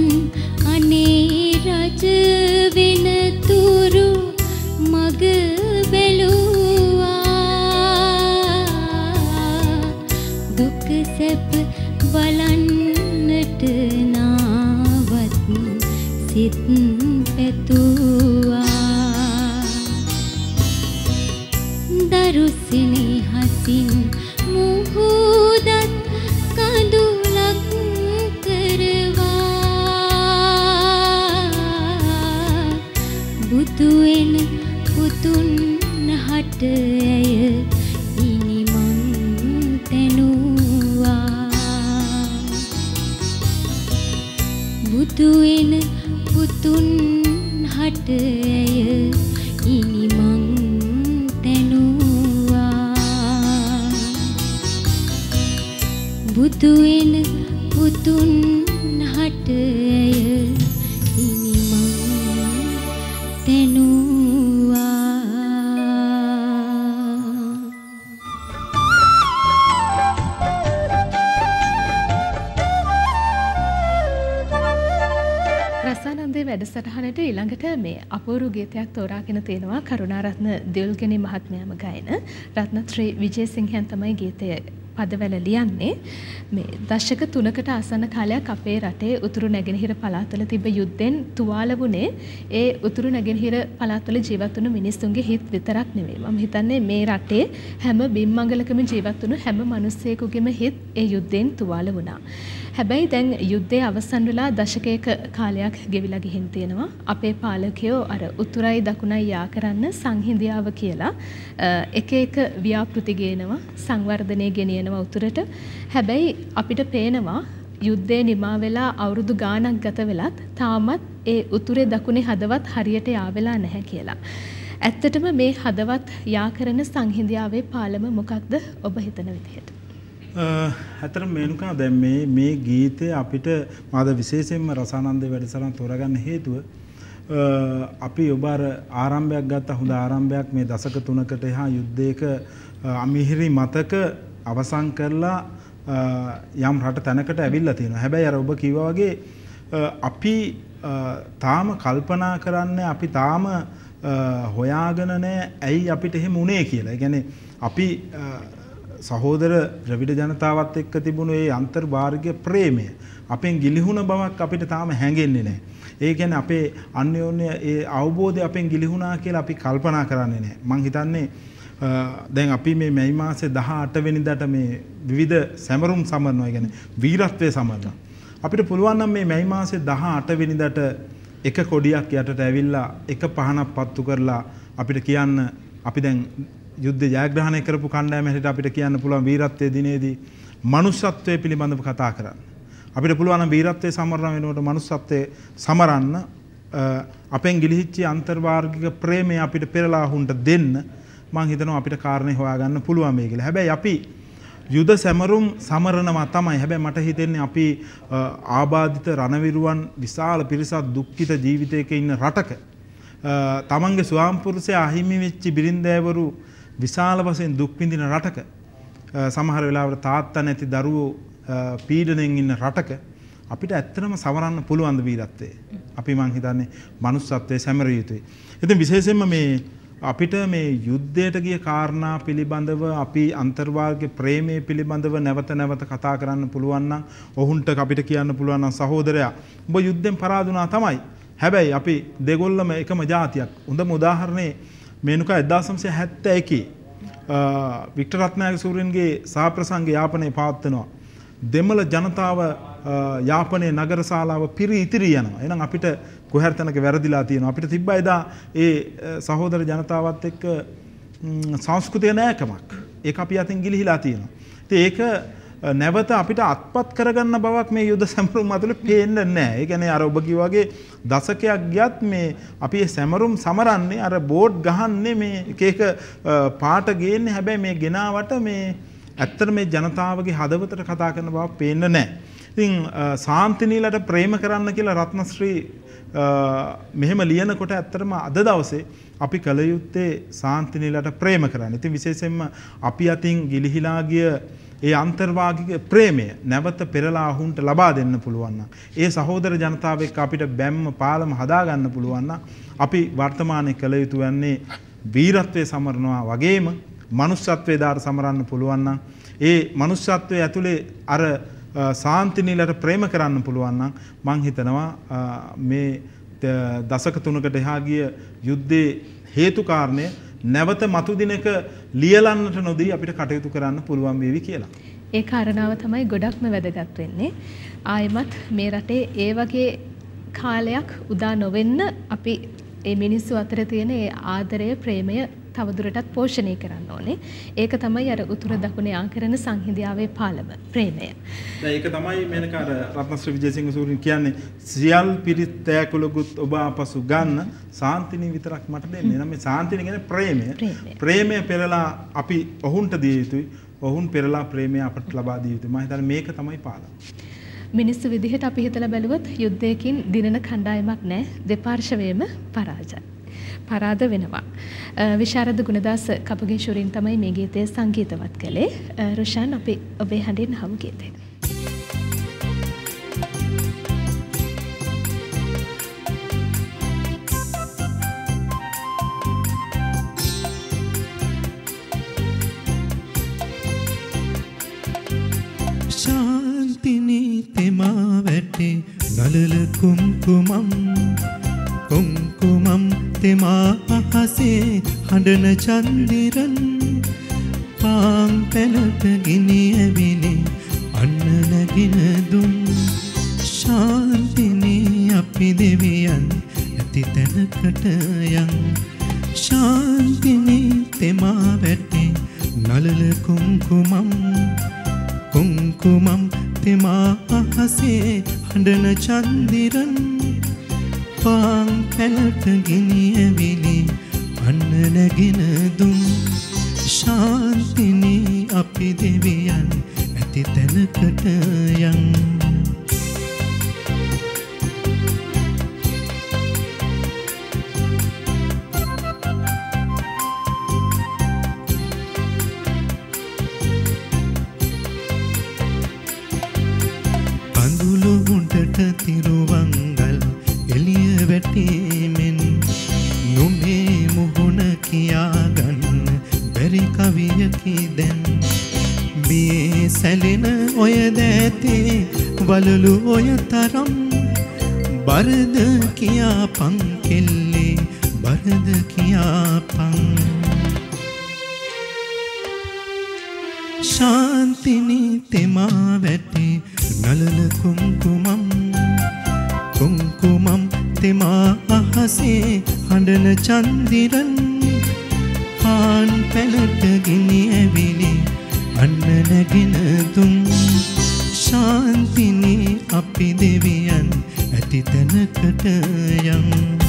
අනේ රජ වෙන තුරු මග බැලුවා දුක සැප බලන්නට නාවත් සිත් පැතුවා දරුසිනි හසින් මුහුදත් කඳුලක් බුදුවෙන පුතුන් හට ඇය ඉනිමං තැනුවා බුදුවෙන පුතුන් හට ඇය ඉනිමං තැනුවා බුදුවෙන පුතුන් හටය ඉනිමං තෙනුවා රසානන්දේ වැඩසටහනට ඊළඟට මේ අපූර්ව ගීතයක් තෝරාගෙන තියෙනවා කරුණාරත්න දියුල්ගනි මහත්මයාම ගායන රත්නශ්‍රී විජේසිංහයන් තමයි ගීතය පදවැල ලියන්නේ. මේ දශක 3කට ආසන්න කාලයක් අපේ රටේ උතුරු නැගෙනහිර පළාත්වල තිබ්බ යුද්ධෙන් තුවාල වුණේ ඒ උතුරු නැගෙනහිර පළාත්වල ජීවත් වුණු මිනිස්සුන්ගේ හිත් විතරක් නෙවෙයි. මම හිතන්නේ මේ රටේ හැම බිම්මංගලකම ජීවත් වුණු හැම මිනිස්සෙකුගේම හිත් ඒ යුද්ධෙන් තුවාල වුණා. හැබැයි දැන් යුද්ධය අවසන් වෙලා දශකයක කාලයක් ගෙවිලා ගිහින් තියෙනවා. අපේ පාලකයෝ අර උතුරයි දකුණයි යා කරන්න සංහිඳියාව කියලා එක එක ව්‍යාපෘති ගේනවා, සංවර්ධනය ගෙනියනවා උතුරට. හැබැයි අපිට පේනවා යුද්ධේ නිමා වෙලා අවුරුදු ගාණක් ගත වෙලත් තාමත් ඒ උතුරේ දකුණේ හදවත් හරියට යාවෙලා නැහැ කියලා. ඇත්තටම මේ හදවත් යා කරන සංහිඳියාවේ පාලම මොකක්ද ඔබ හිතන විදිහට? ඇත්තටම මේනුකා දැන් මේ ගීතය අපිට මාද විශේෂයෙන්ම රසානන්දේ වැඩසටහන තෝරගන්න හේතුව අපි ඔබ අර ආරම්භයක් ගත්ත හොඳ ආරම්භයක් මේ දශක 3කට එහා යුද්ධයක අමිහිරි මතක අවසන් කරලා යම් රට තැනකට ඇවිල්ලා තියෙනවා. හැබැයි අර ඔබ කිව්වා වගේ අපි තාම කල්පනා කරන්නේ අපි තාම හොයාගෙන නැහැ ඇයි අපිට එහෙම වුනේ කියලා. ඒ කියන්නේ අපි සහෝදර ද්‍රවිඩ ජනතාවත් එක්ක තිබුණු ඒ අන්තර්භාගික ප්‍රේමය අපෙන් ගිලිහුණ බවක් අපිට තාම හැඟෙන්නේ නැහැ. ඒ කියන්නේ අපේ අන්‍යෝන්‍ය ඒ අවබෝධය අපෙන් ගිලිහුණා කියලා අපි කල්පනා කරන්නේ නැහැ. මම හිතන්නේ දැන් අපි මේ මැයි මාසේ 18 වෙනිදාට මේ විවිධ සැමරුම් සමරනවා. කියන්නේ වීරත්වයේ සමරනවා. අපිට පුළුවන් නම් මේ මැයි මාසේ 18 වෙනිදාට එක කොඩියක් යටට ඇවිල්ලා එක පහනක් පත්තු කරලා අපිට කියන්න අපි දැන් යුද්ධ ජයග්‍රහණය කරපු කණ්ඩායම හැටියට අපිට කියන්න පුළුවන් වීරත්වයේ දිනේදී මනුෂ්‍යත්වයේ පිළිබඳව කතා කරන්න. අපිට පුළුවන් නම් වීරත්වයේ සමරන වෙනකොට මනුෂ්‍යත්වයේ සමරන්න අපෙන් ගිලිහිච්ච අන්තර්වාර්ගික ප්‍රේමය අපිට පෙරලා හුන්ට දෙන්න මම හිතනවා අපිට කාරණේ හොයාගන්න පුළුවන් මේ කියලා. හැබැයි අපි යුද සැමරුම් සමරනවා තමයි. හැබැයි මට හිතෙන්නේ අපි ආබාධිත රණවිරුවන් විශාල පිරිසක් දුක්ඛිත ජීවිතයක ඉන්න රටක තමන්ගේ ස්වාම්පුරුෂයා අහිමි වෙච්ච බිරින්දෑවරු විශාල වශයෙන් දුක් විඳින රටක සමහර වෙලාවට තාත්තා නැති දරුවෝ පීඩණයෙන් ඉන්න රටක අපිට ඇත්තටම සමරන්න පුළුවන් ද වීරත්වයේ. අපි මං හිතන්නේ මනුස්සත්වයේ සැමරිය යුතුයි. ඉතින් විශේෂයෙන්ම මේ අපිට මේ යුද්ධයට ගිය කාරණා පිළිබඳව අපි අන්තර්වාර්ගික ප්‍රේමයේ පිළිබඳව නැවත නැවත කතා කරන්න පුළුවන් නම් ඔවුන්ට අපිට කියන්න පුළුවන් නම් සහෝදරයා ඔබ යුද්ධෙන් පරාදුනා තමයි. හැබැයි අපි දෙගොල්ලම එකම ජාතියක්. හොඳම උදාහරණේ මේනුකා 1971 වික්ටර් රත්නායක සූරීන්ගේ සහප්‍රසංග යාපනයේ පවත්වනවා. දෙමළ ජනතාව යාපනයේ නගරශාලාව පිරී ඉතිරී යනවා. එහෙනම් අපිට කොහරි තැනක වැරදිලා තියෙනවා. අපිට තිබ්බා එදා ඒ සහෝදර ජනතාවත් එක්ක සංස්කෘතික නෑකමක්. ඒක අපි අතින් ගිලිහිලා තියෙනවා. ඉතින් ඒක නැවත අපිට අත්පත් කරගන්න බවක් මේ යුද සැමරුම් ඇතුලේ පේන්නේ නැහැ. ඒ කියන්නේ අර ඔබ කිව්වා වගේ දශකයක් ගියත් මේ අපි මේ සැමරුම් සමරන්නේ අර බෝඩ් ගහන්නේ මේ එක එක පාට ගේන්නේ. හැබැයි මේ ගෙනාවට මේ ඇත්තට මේ ජනතාවගේ හදවතට කතා කරන බවක් පේන්නේ නැහැ. ඉතින් සාන්තිනීලට ප්‍රේම කරන්න කියලා රත්නශ්‍රී මෙහෙම ලියනකොට ඇත්තටම අද දවසේ අපි කල යුත්තේ සාන්තිනීලට ප්‍රේම කරන්න. ඉතින් විශේෂයෙන්ම අපි අතින් ගිලිහිලා ගිය ඒ අන්තර්වාගික ප්‍රේමය නැවත පෙරලා ඔවුන්ට ලබා දෙන්න පුළුවන් නම් ඒ සහෝදර ජනතාව එක්ක අපිට බැම්ම පාලම හදා ගන්න පුළුවන් නම් අපි වර්තමානයේ කළ යුතු වන්නේ වීරත්වයේ සමරනවා වගේම මනුෂ්‍යත්වයේ දාර සමරන්න පුළුවන් නම් ඒ මනුෂ්‍යත්වයේ ඇතුලේ අර සාන්තිනීලට ප්‍රේම කරන්න පුළුවන් නම් මං හිතනවා මේ දශක 3කට එහා ගිය යුද්ධයේ හේතු කාරණය නැවත මතු දිනක ලියලන්නට නොදී අපිට කටයුතු කරන්න පුළුවන් වේවි කියලා. ඒ කාරණාව තමයි ගොඩක්ම වැදගත් වෙන්නේ. ආයෙමත් මේ රටේ ඒ වගේ කාලයක් උදා නොවෙන්න අපි මේ මිනිස්සු අතර තියෙන ඒ ආදරය ප්‍රේමය තවදුරටත් පෝෂණය කරන්න ඕනේ. ඒක තමයි අර උතුර දකුණ ආකරන සංහිඳියාවේ පාලම ප්‍රේමය. දැන් ඒක තමයි මේනක අර රත්නශ්‍රී විජේසිංහ සූරීන් කියන්නේ සියල් පිරිත් තෑකුලකුත් ඔබ ආපසු ගන්න සාන්තිනී විතරක් මට දෙන්න. එහෙනම් මේ සාන්තිනී කියන්නේ ප්‍රේමය. ප්‍රේමය පෙරලා අපි ඔවුන්ට දිය යුතුයි. ඔවුන් පෙරලා ප්‍රේමය අපට ලබා දිය යුතුයි. මම හිතන්නේ මේක තමයි පාලම. මිනිස්සු විදිහට අපි හිතලා බැලුවොත් යුද්ධයකින් දිනන කණ්ඩායමක් නැහැ. දෙපාර්ශවයේම පරාද වෙනවා. විශාරද ගුණදාස කපුගේ ශුරින් තමයි මේ ගීතය සංගීතවත් කළේ. රුෂාන් අපි ඔබේ හඬින් අහමු ගීතය. शांतिनी तेमा वैटे नलल कुमकुमम कुमकुमम तेमा अहसे हंडन चंदिरन पां पेलट गिनिय विने अन्न नगिन दुम शांतिनी අපි දෙවියන් ඇති තැනකට යන් शांतिनी तेमा वैटे नलल कुमकुमम कुमकुमम तेमा अहसे हंडन चंदिरन पां पेलट गिनिय विली अन्न नगिन दुम शांतिनी අපි දෙවියන් ඇති තැනකට යන් තිරුවංගල් එළිය වැටීමෙන් නුඹේ මුහුණ කියාගන්න බැරි කවියකි දැන් බියේ සැලෙන ඔය දෑතේ වලලු ඔය තරම් බරද කියාපන් කෙල්ලේ බරද කියාපන් शांतिनी तेमा वैटे नलल कुमकुमम कुमकुमम तेमा अहसे हंडन चंदिरन पान पेलट गिनिय विली अन्न नगिन दुम शांतिनी අපි දෙවියන් ඇති තැනකට යන්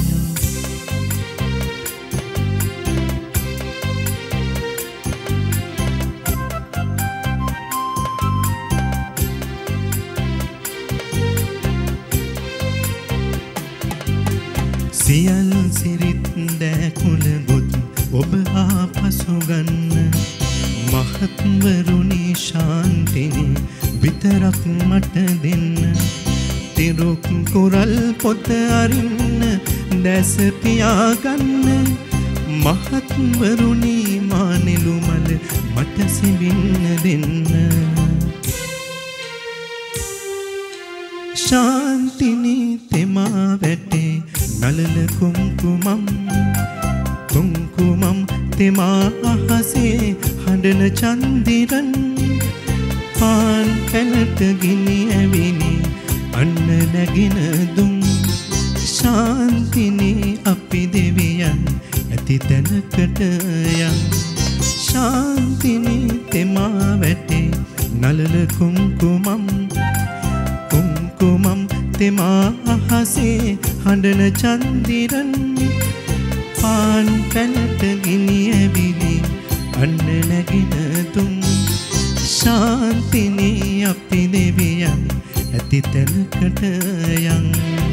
සියල් සිරිත් දැකුල ගොත් ඔබ ආපසු ගන්න මහත්වරුනි ශාන්තිනි විතරක් මට දෙන්න තිරුක් කුරල් පොත අරින්න දැස පියාගන්න මහත්වරුනි මානෙලු මල මට සිවින්න දෙන්න शांतिनी तेमा वैटे नलल कुमकुमम कुमकुमम तेमा अहसे हंडन चंदिरन पान पेलट गिनिय विली अन्न नगिन दुम शांतिनी අපි දෙවියන් ඇති තැනකට යන් शांतिनी तेमा वैटे नलल कुमकुमम कुमकुमम तेमा अहसे हंडन चंदिरन पान पेलट गिनिय विली अन्न नगिन दुम शांतिनी අපි දෙවියන් ඇති තැනකට යන්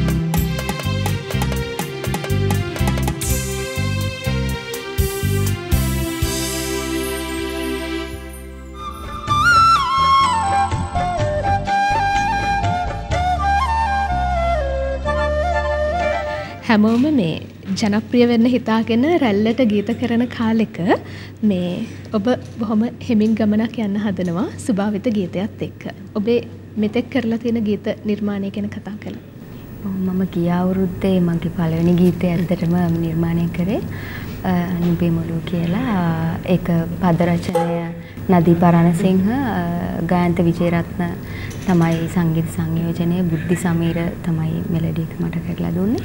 හැමෝම මේ ජනප්‍රිය වෙන්න හිතාගෙන රැල්ලට ගීත කරන කාලෙක මේ ඔබ බොහොම හෙමින් ගමනක් යන්න හදනවා සුභාවිත ගීතයත් එක්ක. ඔබේ මෙතෙක් කරලා තියෙන ගීත නිර්මාණය ගැන කතා කළා. මම ගිය අවුරුද්දේ මගේ පළවෙනි ගීතය ඇත්තටම නිර්මාණය කරේ නුඹේ මොළු කියලා. ඒක පද රචනය නදී පරණසිංහ, ගායන්ත විජේරත්න තමයි සංගීත සංයෝජනය, බුද්ධි සමීර තමයි මෙලඩි එක මට කරලා දුන්නේ.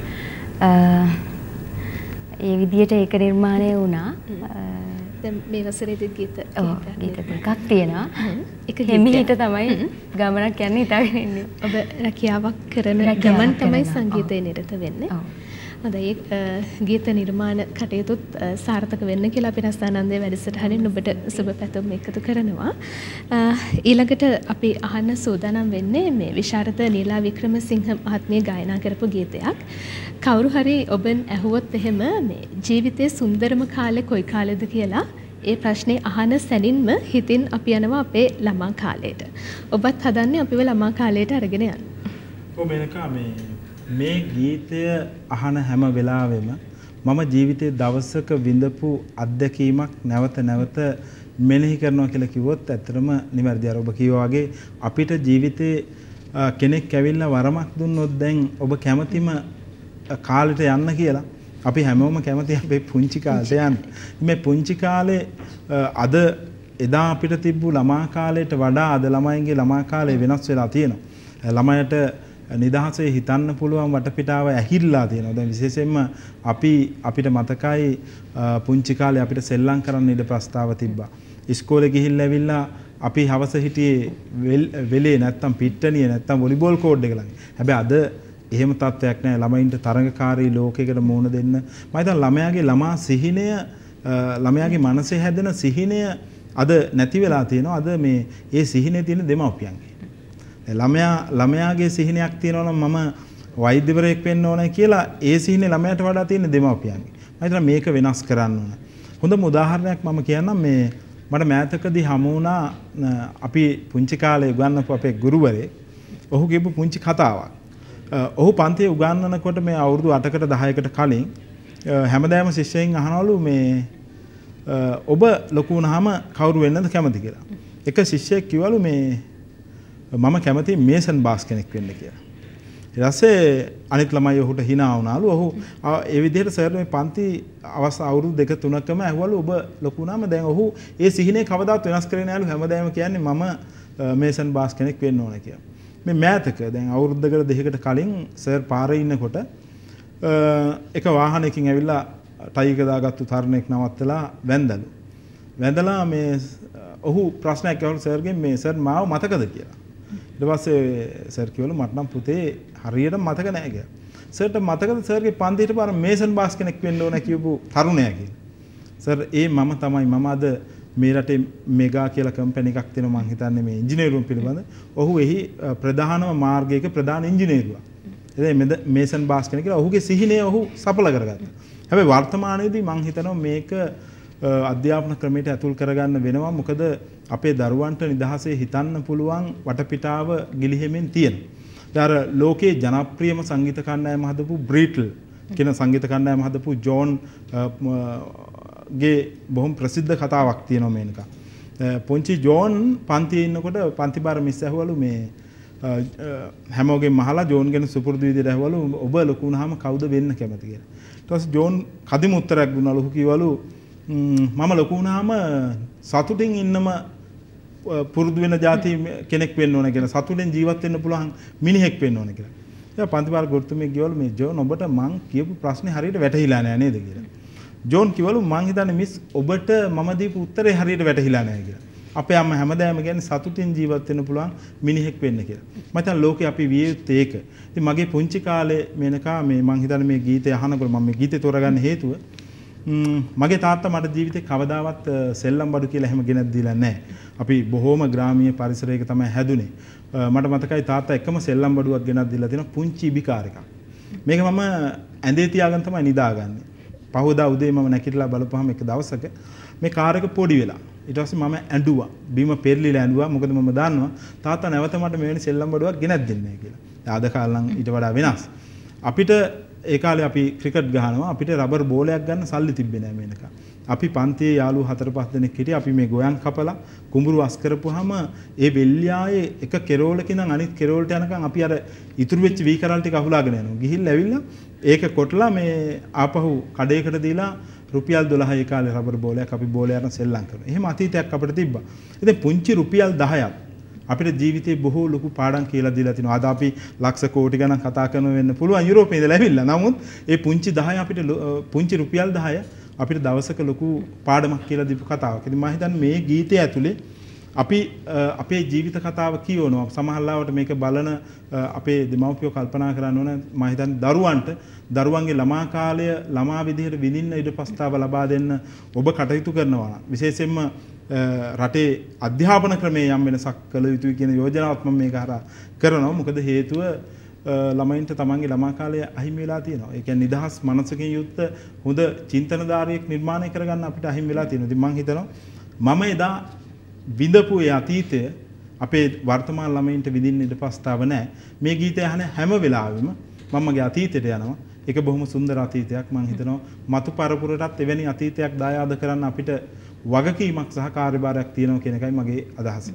ඒ විදිහට ඒක නිර්මාණය වුණා. දැන් මේ වසරේදී ගීත දෙකක් තියෙනවා. ඒක හිමිහිට තමයි ගමනක් යන්නේ හිතාගෙන ඉන්නේ. ඔබ රැකියාවක් කරන ගමන් තමයි සංගීතයේ නිරත වෙන්නේ. හොඳයි ගීත නිර්මාණ කටයුතුත් සාර්ථක වෙන්න කියලා අපි රසානන්දේ වැඩසටහනින් ඔබට සුබ පැතුම් එකතු කරනවා. ඊළඟට අපි අහන්න සූදානම් වෙන්නේ මේ විශාරද නීලා වික්‍රමසිංහ මහත්මිය ගායනා කරපු ගීතයක්. කවුරු හරි ඔබෙන් ඇහුවොත් එහෙම මේ ජීවිතයේ සුන්දරම කාලේ කොයි කාලෙද කියලා ඒ ප්‍රශ්නේ අහන සැනින්ම හිතින් අපි යනවා අපේ ළමා කාලයට. ඔබත් හදන්නේ අපිව ළමා කාලයට අරගෙන යන්න. ඔව් මේනකා මේ ගීතය අහන හැම වෙලාවෙම මම ජීවිතයේ දවසක විඳපු අත්දැකීමක් නැවත නැවත මෙනෙහි කරනවා කියලා කිව්වොත් ඇත්තටම නිවැරදි. අර ඔබ කිව්වා වගේ අපිට ජීවිතේ කෙනෙක් ඇවිල්ලා වරමක් දුන්නොත් දැන් ඔබ කැමතිම කාලෙට යන්න කියලා අපි හැමෝම කැමති අපේ පුංචි කාලේ යන්න. මේ පුංචි කාලේ අද එදා අපිට තිබ්බු ළමා කාලයට වඩා අද ළමයින්ගේ ළමා කාලේ වෙනස් වෙලා තියෙනවා. ළමයට නිදහසේ හිතන්න පුළුවන් වටපිටාව ඇහිල්ලා තියෙනවා. දැන් විශේෂයෙන්ම අපිට මතකයි පුංචි කාලේ අපිට සෙල්ලම් කරන්න ඉඩ ප්‍රස්තාව තිබ්බා. ඉස්කෝලේ ගිහිල්ලා ඇවිල්ලා අපි හවස හිටියේ වෙලේ නැත්තම් පිට්ටනිය නැත්තම් වොලිබෝල් කෝඩ් එක ළඟ. හැබැයි අද එහෙම තත්ත්වයක් නැහැ. ළමයින්ට තරඟකාරී ලෝකයකට මුහුණ දෙන්න. මම හිතන ළමයාගේ ළමා සිහිනය ළමයාගේ මනසේ හැදෙන සිහිනය අද නැති වෙලා තියෙනවා. අද ඒ සිහිනේ තියෙන දෙමව්පියන්ගේ. ළමයාගේ සිහිනයක් තියෙනවා නම් මම වෛද්‍යවරයෙක් වෙන්න ඕනේ කියලා ඒ සිහිනේ ළමයාට වඩා තියෙන දෙමව්පියන්ගේ. මම හිතන මේක වෙනස් කරන්න ඕන. හොඳම උදාහරණයක් මම කියන්නම් මට මෑතකදී හමු වුණා අපි පුංචි කාලේ උගන්වපු අපේ ගුරුවරයෙක්. ඔහු කියපු පුංචි කතාවක්. ඔහු පන්තියේ උගන්වනකොට මේ අවුරුදු 8කට 10කට කලින් හැමදාම ශිෂ්‍යයන් අහනවලු ඔබ ලොකු වුණාම කවුරු වෙන්නද කැමති කියලා. එක ශිෂ්‍යයෙක් කිව්වලු මම කැමති මේසන් බාස් කෙනෙක් වෙන්න කියලා. ඊට පස්සේ අනිත් ළමයි ඔහුට hina වුණාලු. ඔහු ඒ විදිහට සර් මේ පන්ති අවුරුදු 2-3කම ඇහුවලු ඔබ ලොකු වුණාම දැන් ඔහු ඒ සිහිනේ කවදාවත් වෙනස් කරේ නෑලු. හැමදාම කියන්නේ මම මේසන් බාස් කෙනෙක් වෙන්න ඕන කියලා. මේ මෑතක දැන් අවුරුද්දකට දෙකකට කලින් සර් පාරේ ඉන්නකොට එක වාහනයකින් ඇවිල්ලා ටයි එක දාගත්තු තරුණෙක් නවත්තලා වැඳලා ඔහු ප්‍රශ්නයක් අහුවලු සර්ගෙන් සර් මාව මතකද කියලා. ඊට පස්සේ සර් කිව්වලු මට නම් පුතේ හරියට මතක නැහැ කියලා. සර්ට මතකද සර්ගේ පන්තියට පාර මේසන් බාස් කෙනෙක් වෙන්න ඕන කියපු තරුණයා කියලා. සර් මම තමයි අද මේ රටේ මෙගා කියලා කම්පැනි එකක් තියෙනවා මං හිතන්නේ මේ ඉංජිනේරුම් පිළිබඳ. ඔහු එහි ප්‍රධානම මාර්ගයක ප්‍රධාන ඉංජිනේරුවා. ඉතින් මේසන් බාස් කෙනෙක් කියලා ඔහුගේ සිහිනය ඔහු සඵල කරගත්තා. හැබැයි වර්තමානයේදී මං හිතනවා මේක අධ්‍යාපන ක්‍රමයට ඇතුල් කරගන්න වෙනවා. මොකද අපේ දරුවන්ට නිදහසේ හිතන්න පුළුවන් වටපිටාව ගිලිහෙමින් තියෙනවා. අර ලෝකයේ ජනප්‍රියම සංගීත කණ්ඩායම හදපු බ්‍රීටල් කියන සංගීත කණ්ඩායම හදපු ජෝන් ගේ බොහොම ප්‍රසිද්ධ කතාවක් තියෙනවා මේක. පොන්චි ජෝන් පන්තියේ ඉන්නකොට පන්ති බාර මිස් ඇහුවලු හැමෝගෙම මහලා ජෝන් ගැන සුපුරුදු විදිහට ඇහුවලු ඔබ ලොකු වුණාම කවුද වෙන්න කැමති කියලා. ඊට පස්සේ ජෝන් කදිම උත්තරයක් දුන්නාලු. ඔහු කිව්වලු මම ලොකු වුණාම සතුටින් ඉන්නම පුරුදු වෙන જાති කෙනෙක් වෙන්න ඕන කියලා. සතුටින් ජීවත් වෙන්න පුළුවන් මිනිහෙක් වෙන්න ඕන කියලා. ඊට පන්ති බාර ගුරුතුමිය කිව්වලු ජෝන් ඔබට මං කියපු ප්‍රශ්නේ හරියට වැටහිලා නෑ නේද කියලා. ජෝන් කිව්වලු මං හිතන්නේ මිස් ඔබට මම දීපු උත්තරේ හරියට වැටහිලා නැහැ කියලා. අපේ අම්මා හැමදාම කියන්නේ සතුටින් ජීවත් වෙන්න පුළුවන් මිනිහෙක් වෙන්න කියලා. මම හිතන්නේ ලෝකේ අපි විය යුත්තේ ඒක. ඉතින් මගේ පුංචි කාලේ මේනකා මං හිතන්නේ මේ ගීතය අහනකොට මම මේ ගීතේ තෝරගන්න හේතුව මගේ තාත්තා මට ජීවිතේ කවදාවත් සෙල්ලම් බඩු කියලා එහෙම ගෙනත් දීලා නැහැ. අපි බොහොම ග්‍රාමීය පරිසරයක තමයි හැදුනේ. මට මතකයි තාත්තා එකම සෙල්ලම් බඩුවක් ගෙනත් දීලා තියෙනවා පුංචි ඉබිකාර එකක්. මේක මම ඇඳේ තියාගෙන තමයි නිදාගන්නේ. පහවදා උදේ මම නැගිටලා බලපුවාම එක දවසක මේ කාර් එක පොඩි වෙලා. ඊට පස්සේ මම ඇඬුවා. බීම පෙරලිලා ඇඬුවා. මොකද මම දන්නවා තාත්තා නැවත මට මෙවැනි සෙල්ලම් බඩුවක් ගෙනත් දෙන්නේ නැහැ කියලා. අද කාලේ නම් ඊට වඩා වෙනස්. අපිට ඒ කාලේ අපි ක්‍රිකට් ගහනවා. අපිට රබර් බෝලයක් ගන්න සල්ලි තිබ්බේ නැහැ මේනක. අපි පන්තියේ යාළුවෝ 4-5 දෙනෙක් හිටියේ. අපි මේ ගෝයන් කපලා කුඹුරු අස් කරපුවාම ඒ වෙල්යායේ එක කෙරෝලකින් අනිත් කෙරෝලට යනකම් අපි අර ඉතුරු වෙච්ච වී කරල් ටික අහුලාගෙන යනවා. ගිහිල්ලා ඇවිල්ලා ඒක කොටලා මේ ආපහු කඩේකට දීලා රුපියල් 12 ඒ කාලේ රබර් බෝලයක් අපි බෝලයට සෙල්ලම් කරනවා. එහෙම අතීතයක් අපිට තිබ්බා. ඉතින් පුංචි රුපියල් 10ක් අපිට ජීවිතේ බොහෝ ලොකු පාඩම් කියලා දීලා තිනවා. අද අපි ලක්ෂ කෝටි ගණන් කතා කරන වෙන්න පුළුවන් යුරෝපයේ ඉඳලා ඇවිල්ලා. නමුත් ඒ පුංචි 10 අපිට පුංචි රුපියල් 10 අපිට දවසක ලොකු පාඩමක් කියලා දීපු කතාවක්. ඉතින් මම හිතන්නේ මේ ගීතය ඇතුලේ අපි අපේ ජීවිත කතාව කියවනවා. සමහර ලාවට මේක බලන අපේ දෙමව්පියෝ කල්පනා කරන්න ඕන මම හිතන්නේ දරුවන්ට දරුවන්ගේ ළමා කාලය ළමා විදිහට විඳින්න ඉඩ ප්‍රස්තාව ලබා දෙන්න ඔබ කටයුතු කරනවා නම් විශේෂයෙන්ම රටේ අධ්‍යාපන ක්‍රමයේ යම් වෙනසක් කළ යුතුයි කියන යෝජනාවක් මම මේක හරහා කරනවා. මොකද හේතුව ළමයින්ට තමන්ගේ ළමා කාලය අහිමි වෙලා තියෙනවා. ඒ කියන්නේ නිදහස් මනසකින් යුක්ත හොඳ චින්තනධාරියෙක් නිර්මාණය කරගන්න අපිට අහිමි වෙලා තියෙනවා. ඉතින් මම හිතනවා මම එදා විඳපු ඒ අතීතය අපේ වර්තමාන ළමයින්ට විඳින්න ඉඩ ප්‍රස්තාව නැහැ. මේ ගීතය අහන හැම වෙලාවෙම මම මගේ අතීතයට යනවා. ඒක බොහොම සුන්දර අතීතයක්. මම හිතනවා මතු පරපුරටත් එවැනි අතීතයක් දායාද කරන්න අපිට වගකීමක් සහ කාර්යභාරයක් තියෙනවා කියන එකයි මගේ අදහස.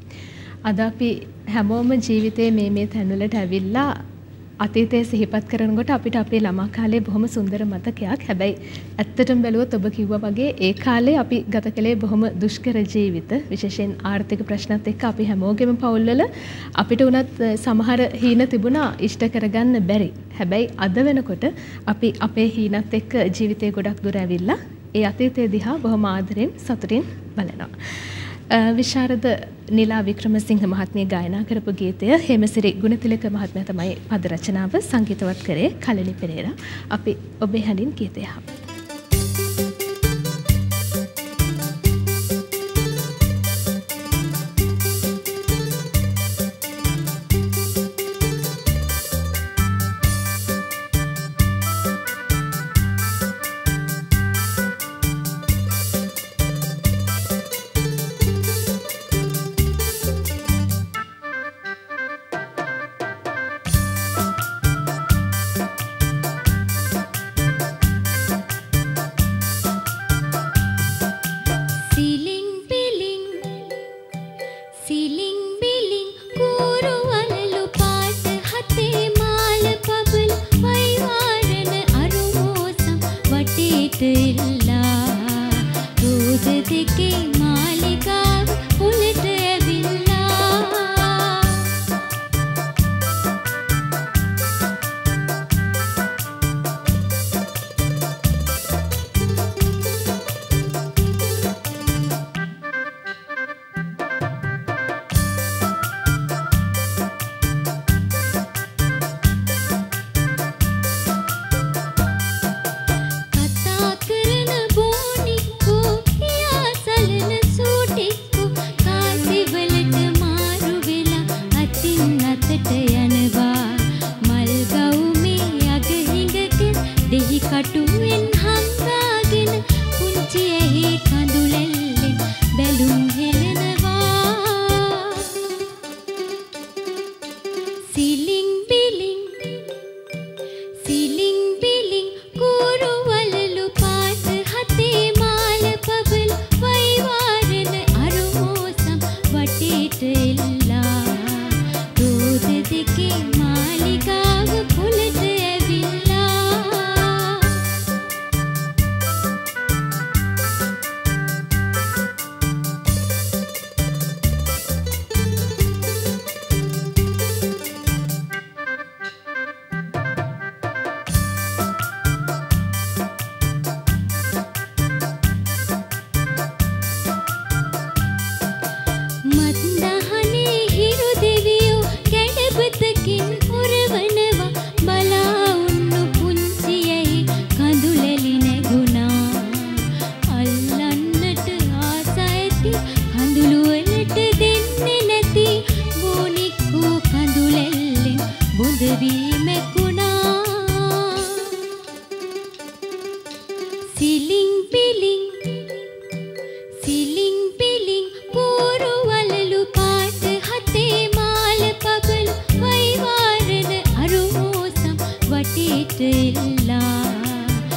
අද අපි හැමෝම ජීවිතේ මේ තැන්වලට ඇවිල්ලා අතීතය සිහිපත් කරනකොට අපිට අපේ ළමා කාලේ බොහොම සුන්දර මතකයක්. හැබැයි ඇත්තටම බැලුවොත් ඔබ කිව්වා වගේ ඒ කාලේ අපි ගත කළේ බොහොම දුෂ්කර ජීවිත. විශේෂයෙන් ආර්ථික ප්‍රශ්නත් එක්ක අපි හැමෝගෙම පවුල්වල අපිට උනත් සමහර හීන තිබුණා ඉෂ්ට කරගන්න බැරි. හැබැයි අද වෙනකොට අපි අපේ හීනත් එක්ක ජීවිතේ ගොඩක් දුර ඇවිල්ලා ඒ අතීතය දිහා බොහොම ආදරෙන් සතුටින් බලනවා. විශාරද නිලා වික්‍රමසිංහ මහත්මිය ගායනා කරපු ගීතය හේමසිරි ගුණතිලක මහත්මයා තමයි පද රචනාව සංගීතවත් කරේ කලනි පෙරේරා. අපි ඔබේ හැඳින් ගීතය අහමු.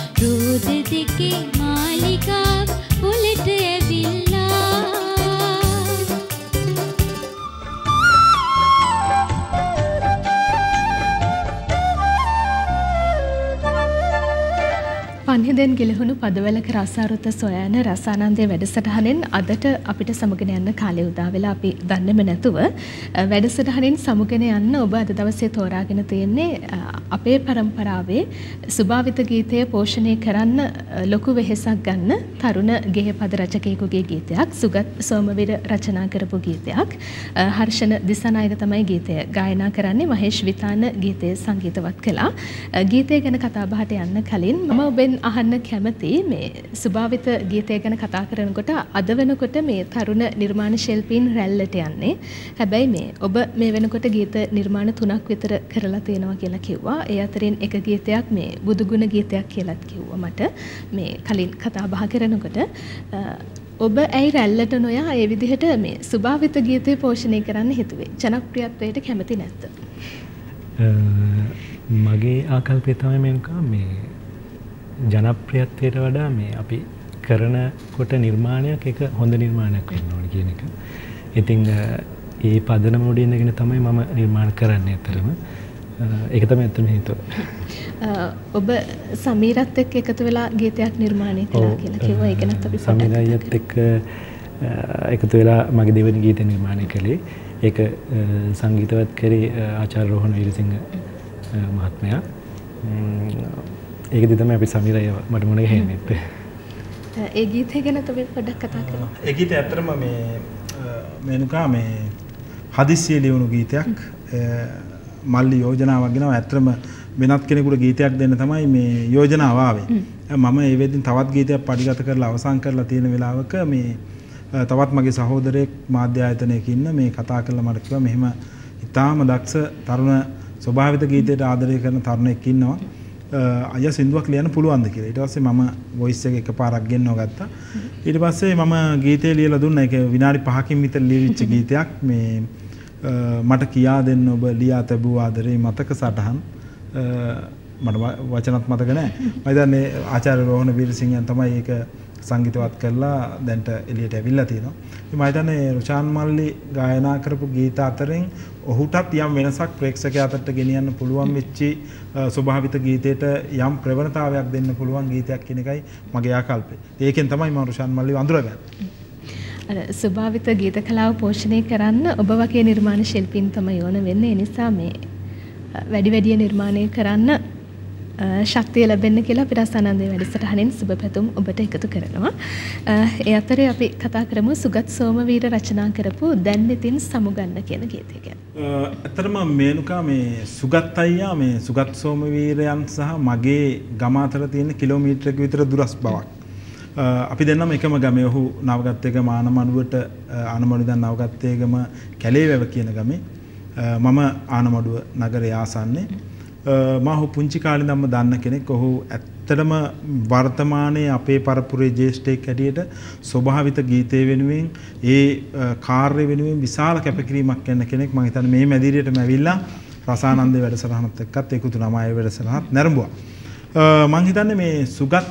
රෝද දෙකේ මාලිකාව පොළට ඇවිල්ලා හිඳෙන් ගිලිහුණු පදවලක රසාරුත සොයන රසානන්දේ වැඩසටහනෙන් අදට අපිට සමුගෙන යන්න කාලය උදා වෙලා අපි දන්නේම නැතුව වැඩසටහනින් සමුගෙන යන්න ඔබ අද දවසේ තෝරාගෙන තියෙන්නේ අපේ පරම්පරාවේ සුභාවිත ගීතය පෝෂණය කරන්න ලොකු වෙහෙසක් ගන්න තරුණ ගෙහෙපද රචකයෙකුගේ ගීතයක් සුගත් සෝමවීර රචනා කරපු ගීතයක් හර්ෂණ දිසානායක තමයි ගීතය ගායනා කරන්නේ මහේෂ් විතාන ගීතය සංගීතවත් කළා ගීතය ගැන කතා බහට යන්න කලින් මම ඔබෙන් අහන්න කැමති මේ සුභාවිත ගීතය ගැන කතා කරනකොට අද වෙනකොට මේ තරුණ නිර්මාණ ශිල්පීන් රැල්ලට යන්නේ. හැබැයි මේ ඔබ මේ වෙනකොට ගීත නිර්මාණ 3ක් විතර කරලා තියෙනවා කියලා කිව්වා. ඒ අතරින් එක ගීතයක් මේ බුදුගුණ ගීතයක් කියලාත් කිව්වා මට. මේ කලින් කතා බහ කරනකොට ඔබ ඇයි රැල්ලට නොයා ඒ විදිහට මේ සුභාවිත ගීතය පෝෂණය කරන්න හිතුවේ? ජනප්‍රියත්වයට කැමති නැද්ද? මගේ ආකල්පය තමයි මේකා මේ ජනප්‍රියත්වයට වඩා මේ අපි කරන කොට නිර්මාණයක් එක හොඳ නිර්මාණයක් වෙන්න ඕන කියන එක. ඉතින් ඒ පදනම උඩ ඉඳගෙන තමයි මම නිර්මාණ කරන්නේ අතරම. ඒක තමයි අතරම හේතුව. ඔබ සමීරත් එක්ක එකතු වෙලා ගීතයක් නිර්මාණය කළා කියලා කිව්වා. ඒක නැත් අපි සමීරයත් එක්ක එකතු වෙලා මගේ දෙවෙනි ගීතය නිර්මාණය කළේ. ඒක සංගීතවත් කරේ ආචාර්ය රෝහණ වීරසිංහ මහත්මයා. ඒකදී තමයි අපි සමීරය මට මුණ ගැහෙන්නේ. ඒ ගීතය ගැන තමයි පොඩ්ඩක් කතා කරමු. ඒ ගීතය ඇත්තටම මේ මේනුකා මේ හදිස්සියේ ලියුණු ගීතයක්. මල්ලි යෝජනාවක් ගෙනවා ඇත්තටම වෙනත් කෙනෙකුට ගීතයක් දෙන්න තමයි මේ යෝජනාව ආවේ. මම ඒ වෙද්දී තවත් ගීතයක් පරිගත කරලා අවසන් කරලා තියෙන වෙලාවක මේ තවත් මගේ සහෝදරයෙක් මාධ්‍ය ආයතනයක ඉන්න මේ කතා කරලා මට කිව්වා මෙහෙම ඉතාම දක්ෂ තරුණ ස්වභාවිත ගීතයට ආදරය කරන තරුණයෙක් ඉන්නවා. අය සින්දුවක් ලියන්න පුළුවන්ද කියලා. ඊට පස්සේ මම වොයිස් එක එකපාරක් ගෙන්නව ගත්තා. ඊට පස්සේ මම ගීතය ලියලා දුන්නා. ඒක විනාඩි 5කින් විතර ලියවිච්ච ගීතයක්. මේ මට කියා දෙන්න ඔබ ලියා තබූ ආදරේ මතක සටහන් මට වචනත් මතක නැහැ. මම හිතන්නේ ආචාර්ය රෝහණ වීරසිංහයන් තමයි ඒක සංගීතවත් කරලා දැන්ට එළියට ඇවිල්ලා තියෙනවා. ඉතින් මම හිතන්නේ රුෂාන් මල්ලි ගායනා කරපු ගීත අතරින් ඔහුටත් යම් වෙනසක් ප්‍රේක්ෂකයාට ගෙනියන්න පුළුවන් වෙච්චි ස්වභාවිත ගීතයට යම් ප්‍රවණතාවයක් දෙන්න පුළුවන් ගීතයක් කියන එකයි මගේ ආකල්පය. ඒකෙන් තමයි මම රුෂාන් මල්ලිව අඳුරගන්නේ. ස්වභාවිත ගීත කලාව පෝෂණය කරන්න ඔබ වගේ නිර්මාණ ශිල්පීන් තමයි ඕන වෙන්නේ. ඒ නිසා මේ වැඩි නිර්මාණය කරන්න ශක්තිය ලැබෙන්න කියලා අපි රසානන්දේ වැඩසටහනෙන් සුබ පැතුම් ඔබට එකතු කරනවා. ඒ අතරේ අපි කතා කරමු සුගත් සෝමවීර රචනා කරපු දැන් ඉතින් සමුගන්න කියන ගීතය ගැන. ඇත්තටම මේනුකා මේ සුගත් අයියා මේ සුගත් සෝමවීරයන් සහ මගේ ගම අතර තියෙන කිලෝමීටරක විතර දුරස් බවක්. අපි දෙන්නම එකම ගමේ. ඔහු නවගත්තේගම ආනමඩුවට ආනමඩුව දැන් නවගත්තේගම කැලේවැව කියන ගමේ. මම ආනමඩුව නගරයේ ආසන්නේ. මම පුංචි කාලේ ඉඳන්ම දන්න කෙනෙක්. ඔහු ඇත්තටම වර්තමානයේ අපේ පරපුරේ ජ්‍යෙෂ්ඨයෙක් හැටියට ස්වභාවිත ගීතය වෙනුවෙන් ඒ කාර්ය වෙනුවෙන් විශාල කැපකිරීමක් කරන කෙනෙක්. මම හිතන්නේ මේ මැදිරියටම ඇවිල්ලා රසානන්දේ වැඩසටහනත් එක්කත් ඒකුතු නමයි වැඩසටහනත් නැරඹුවා. මම හිතන්නේ මේ සුගත්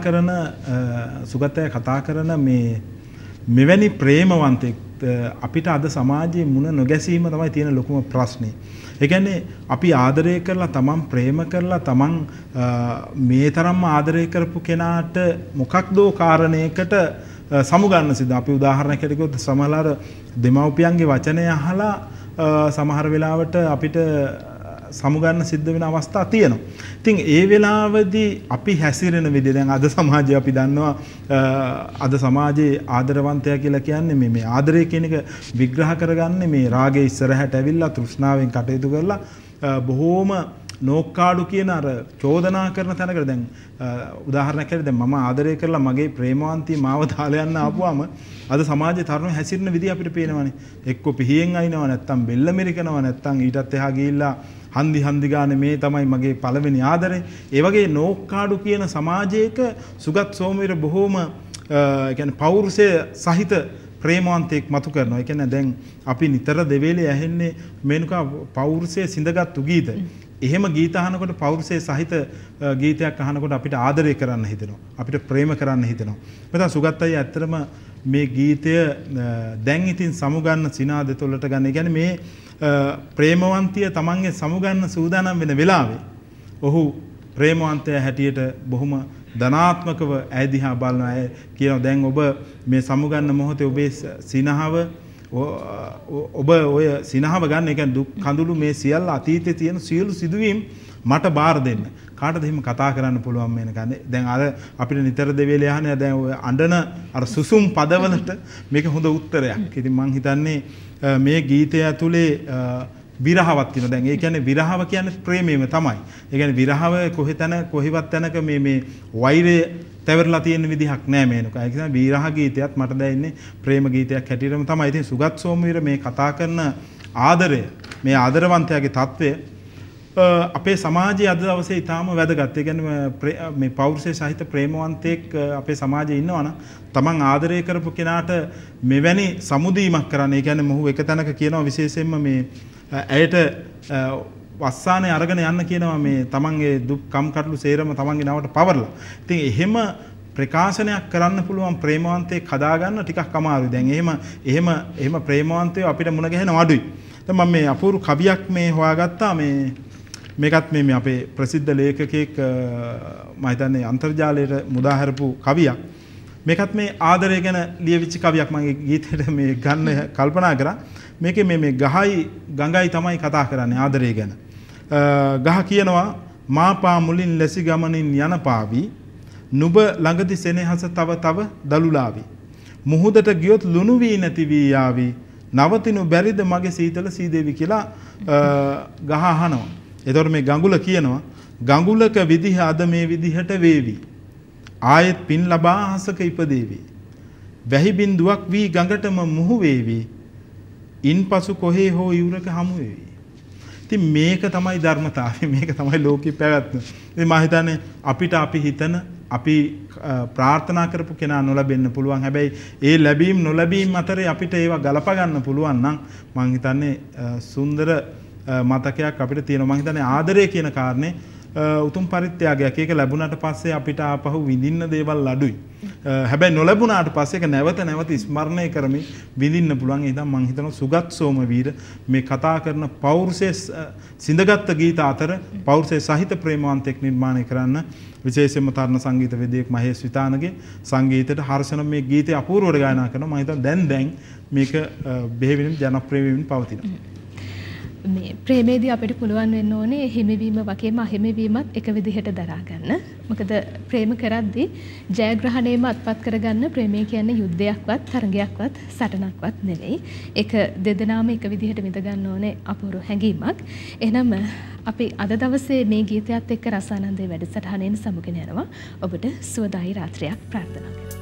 කතා කරන මේ මෙවැනි ප්‍රේමවන්තෙක් අපිට අද සමාජයේ මුණ නොගැසීම තමයි තියෙන ලොකුම ප්‍රශ්නේ. ඒ කියන්නේ අපි ආදරය කරලා තමන් ප්‍රේම කරලා තමන් මේ තරම්ම ආදරය කරපු කෙනාට මොකක්දෝ කාරණයකට සමුගන්න සිද්ධ. අපි උදාහරණයකට කිව්වොත් සමහරවල් දෙමව්පියන්ගේ වචනය අහලා සමහර වෙලාවට අපිට සමුගන්න සිද්ධ වෙන අවස්ථා තියෙනවා. ඉතින් ඒ වෙලාවේදී අපි හැසිරෙන විදිහ දැන් අද සමාජයේ අපි දන්නවා අද සමාජයේ ආදරවන්තයා කියලා කියන්නේ මේ ආදරය කියන එක විග්‍රහ කරගන්නේ මේ රාගයේ ඉස්සරහට ඇවිල්ලා තෘෂ්ණාවෙන් කටයුතු කරලා බොහෝම නෝක්කාඩු කියන අර චෝදනා කරන තැනකට දැන් උදාහරණයක් හැටියට දැන් මම ආදරය කරලා මගේ ප්‍රේමවන්තිය මාව දාලා යන්න ආපුවාම අද සමාජයේ තරුණ හැසිරෙන විදිහ අපිට පේනවනේ. එක්ක පිහියෙන් අයින්නවා නැත්තම් බෙල්ල මෙරිකනවා නැත්තම් ඊටත් එහා ගිහිල්ලා හන්දි ගානේ මේ තමයි මගේ පළවෙනි ආදරේ. ඒ වගේ නෝක්කාඩු කියන සමාජයක සුගත් සෝමවීර බොහෝම කියන්නේ පෞරුෂය සහිත ප්‍රේමවන්තයෙක් මතු කරනවා. ඒ කියන්නේ දැන් අපි නිතර දෙවේලේ ඇහෙන්නේ මේනුකා පෞරුෂය සිඳගත්තු ගීත. එහෙම ගීත අහනකොට පෞරුෂය සහිත ගීතයක් අහනකොට අපිට ආදරය කරන්න හිතෙනවා. අපිට ප්‍රේම කරන්න හිතෙනවා. මම සුගත් අයියා ඇත්තටම මේ ගීතය දැන් ඉතින් සමුගන්න සිනාද දෙතොලට ගන්න. ඒ කියන්නේ මේ ප්‍රේමවන්තිය තමන්ගේ සමුගන්න සූදානම් වෙන වෙලාවේ ඔහු ප්‍රේමවන්තයා හැටියට බොහොම ධනාත්මකව ඇය දිහා බලනවා. ඇය කියනවා දැන් ඔබ මේ සමුගන්න මොහොතේ ඔබේ සිනහව ඔබ ඔය සිනහව ගන්න ඒ කියන්නේ දුක් කඳුළු මේ සියල්ල අතීතයේ තියෙන සියලු සිදුවීම් මට බාර දෙන්න. කාටද එහෙම කතා කරන්න පුළුවන් මේන කන්නේ. දැන් අර අපිට නිතර දෙවිලේ අහන්නේ දැන් ඔය අඬන අර සුසුම් පදවලට මේක හොඳ උත්තරයක්. ඉතින් මං හිතන්නේ මේ ගීතය ඇතුලේ විරහවක් තියෙනවා. දැන් ඒ කියන්නේ විරහව කියන්නේ ප්‍රේමයම තමයි. ඒ කියන්නේ විරහව කොහෙවත් තැනක මේ වෛරය තැවරලා තියෙන විදිහක් නෑ මේනක. ඒ කියන්නේ විරහ ගීතයත් මට දැනෙන්නේ ප්‍රේම ගීතයක් හැටියටම තමයි. ඉතින් සුගත් සෝමවීර මේ කතා කරන ආදරය මේ ආදරවන්තයාගේ తත්වය අපේ සමාජයේ අද දවසේ ඊටාම වැදගත්. ඒ කියන්නේ මේ පෞරුෂය සහිත ප්‍රේමවන්තයෙක් අපේ සමාජයේ ඉන්නවනම් තමන් ආදරය කරපු කෙනාට මෙවැනි සමුදීමක් කරන්න. ඒ කියන්නේ මොහු එක තැනක කියනවා විශේෂයෙන්ම මේ ඇයට වස්සානේ අරගෙන යන්න කියනවා මේ තමන්ගේ දුක් කම්කටොළු සේරම තමන්ගේ නවට පවරලා. ඉතින් එහෙම ප්‍රකාශනයක් කරන්න පුළුවන් ප්‍රේමවන්තයෙක් හදාගන්න ටිකක් අමාරුයි. දැන් එහෙම ප්‍රේමවන්තයෝ අපිට මුණ ගැහෙන අඩුයි. දැන් මම මේ අපූර්ව කවියක් මේ හොයාගත්තා මේකත් මේ අපේ ප්‍රසිද්ධ ලේඛකයෙක් මම හිතන්නේ අන්තර්ජාලයට මුදා හැරපු කවියක්. මේකත් මේ ආදරය ගැන ලියවිච්ච කවියක්. මම ගීතේට මේ ගන්න කල්පනා කරා. මේකේ මේ ගහයි ගඟයි තමයි කතා කරන්නේ ආදරය ගැන. ගහ කියනවා මාපා මුලින් ලැසි ගමනින් යන පාවි නුඹ ළඟදි සෙනෙහස තව දලුලාවි. මුහුදට ගියොත් ලුණු වී නැති වී යාවි. නවතිනු බැරිද මගේ සීතල සීදේවි කියලා ගහ අහනවා. එතකොට මේ ගඟුල කියනවා ගඟුලක විදිහ අද මේ විදිහට වේවි. ආයෙත් පින් ලබා හසක ඉපදේවි. වැහි බින්දුවක් වී ගඟටම මුහු වේවි. ඉන්පසු කොහේ හෝ ඉවුරක හමු වේවි. ඉතින් මේක තමයි ධර්මතාවය. මේක තමයි ලෝකේ පැවැත්ම. ඉතින් මම හිතන්නේ අපිට අපි හිතන අපි ප්‍රාර්ථනා කරපු කෙනා නොලැබෙන්න පුළුවන්. හැබැයි ඒ ලැබීම් නොලැබීම් අතරේ අපිට ඒවා ගලප ගන්න පුළුවන් නම් මම හිතන්නේ සුන්දර මතකයක් අපිට තියෙනවා. මම හිතන්නේ ආදරය කියන කාරණේ උතුම් පරිත්‍යාගයක්. ඒක ලැබුණාට පස්සේ අපිට ආපහු විඳින්න දේවල් අඩුයි. හැබැයි නොලැබුණාට පස්සේ ඒක නැවත ස්මරණය කරමින් විඳින්න පුළුවන්. ඒ මම හිතනවා සුගත් සෝමවීර මේ කතා කරන පෞරුෂයේ සිඳගත් ගීත අතර පෞරුෂයේ සහිත ප්‍රේමවන්තෙක් නිර්මාණය කරන්න විශේෂයෙන්ම තරුණ සංගීත වේදිකේ මහේෂ් විතානගේ සංගීතයට හර්ෂණ මේ ගීතය අපූර්වවට ගායනා කරනවා. මම හිතනවා දැන් මේක බෙහෙවින් ජනප්‍රිය වෙමින් පවතිනවා. මේ ප්‍රේමේදී අපිට පුළුවන් වෙන්න ඕනේ හිමිවීම වගේම අහිමිවීමත් එක විදිහට දරා ගන්න. මොකද ප්‍රේම කරද්දී ජයග්‍රහණයම අත්පත් කරගන්න ප්‍රේමය කියන්නේ යුද්ධයක්වත් තරගයක්වත් සටනක්වත් නෙවෙයි. ඒක දෙදෙනාම එක විදිහට විඳ ගන්න ඕනේ අපූර්ව හැඟීමක්. එහෙනම් අපි අද දවසේ මේ ගීතයත් එක්ක රසානන්දේ වැඩසටහනෙන් සමුගෙන යනවා. ඔබට සුවදායි රාත්‍රියක් ප්‍රාර්ථනා කරනවා.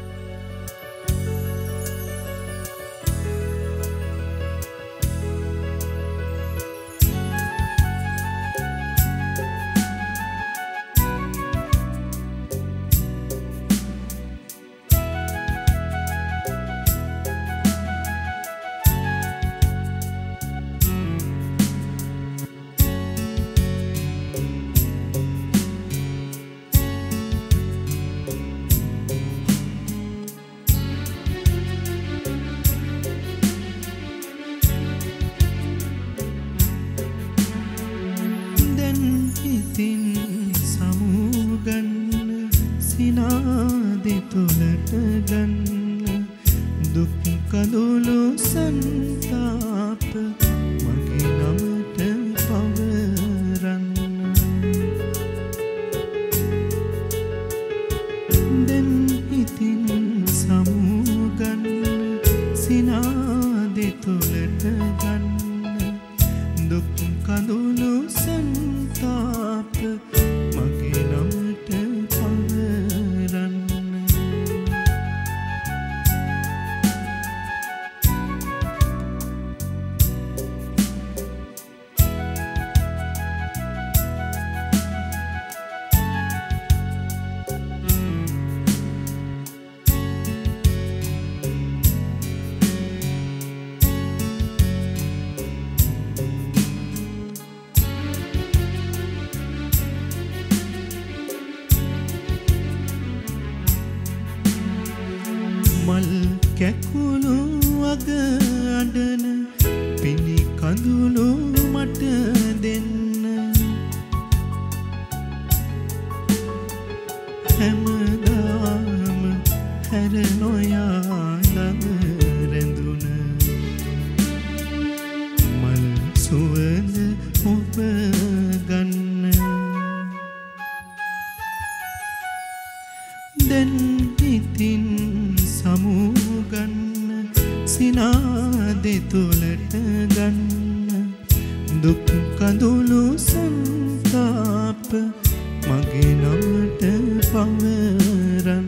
කැකුළු වග අඬන පිණි කඳුළු මට දෙන්න හැම සිනාදෙ තුලට ගන්න දුක් කඳුළු සංතාප මගේ නමට පවරන්න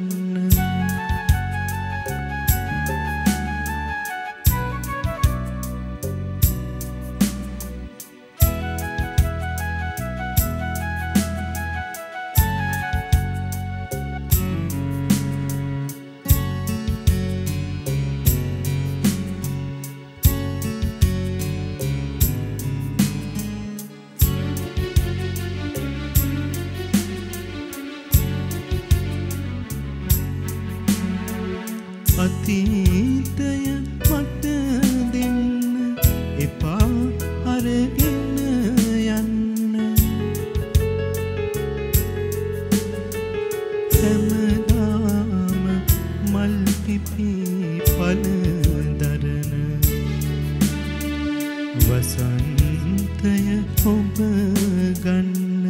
අතීතය මට දෙන්න එපා අරගෙන යන්න හැමදාම මල් පිපි පල දරන වසන්තය ඔබ ගන්න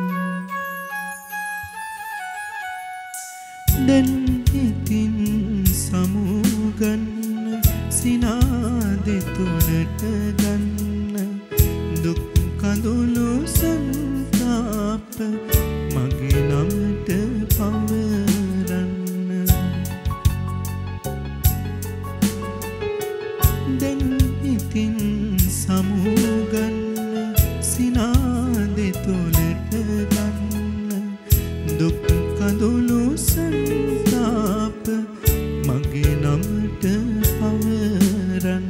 දැන් ඉතින් සමුගන්න සිනාදෙ තුලට ගන්න දුක් කඳුළු සංතාප මගේ නමට පවරන්න දැන් ඉතින් සමුගන්න සිනාදෙ තුලට ගන්න දුක් කඳුළු සංතාප මගේ නමට පවරන්න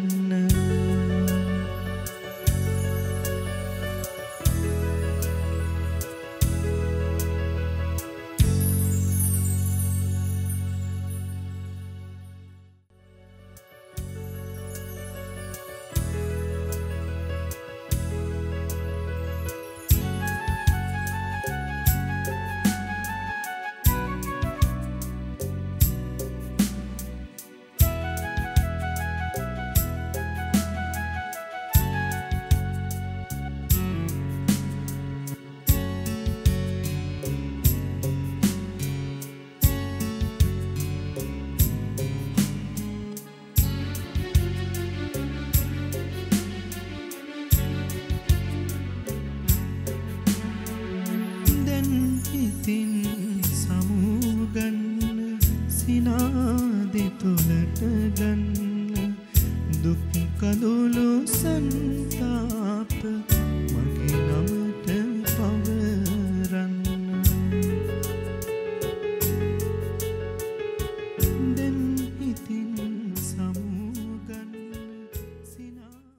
සිනාදෙ තුලට ගන්න දුක් කඳුළු සංතාප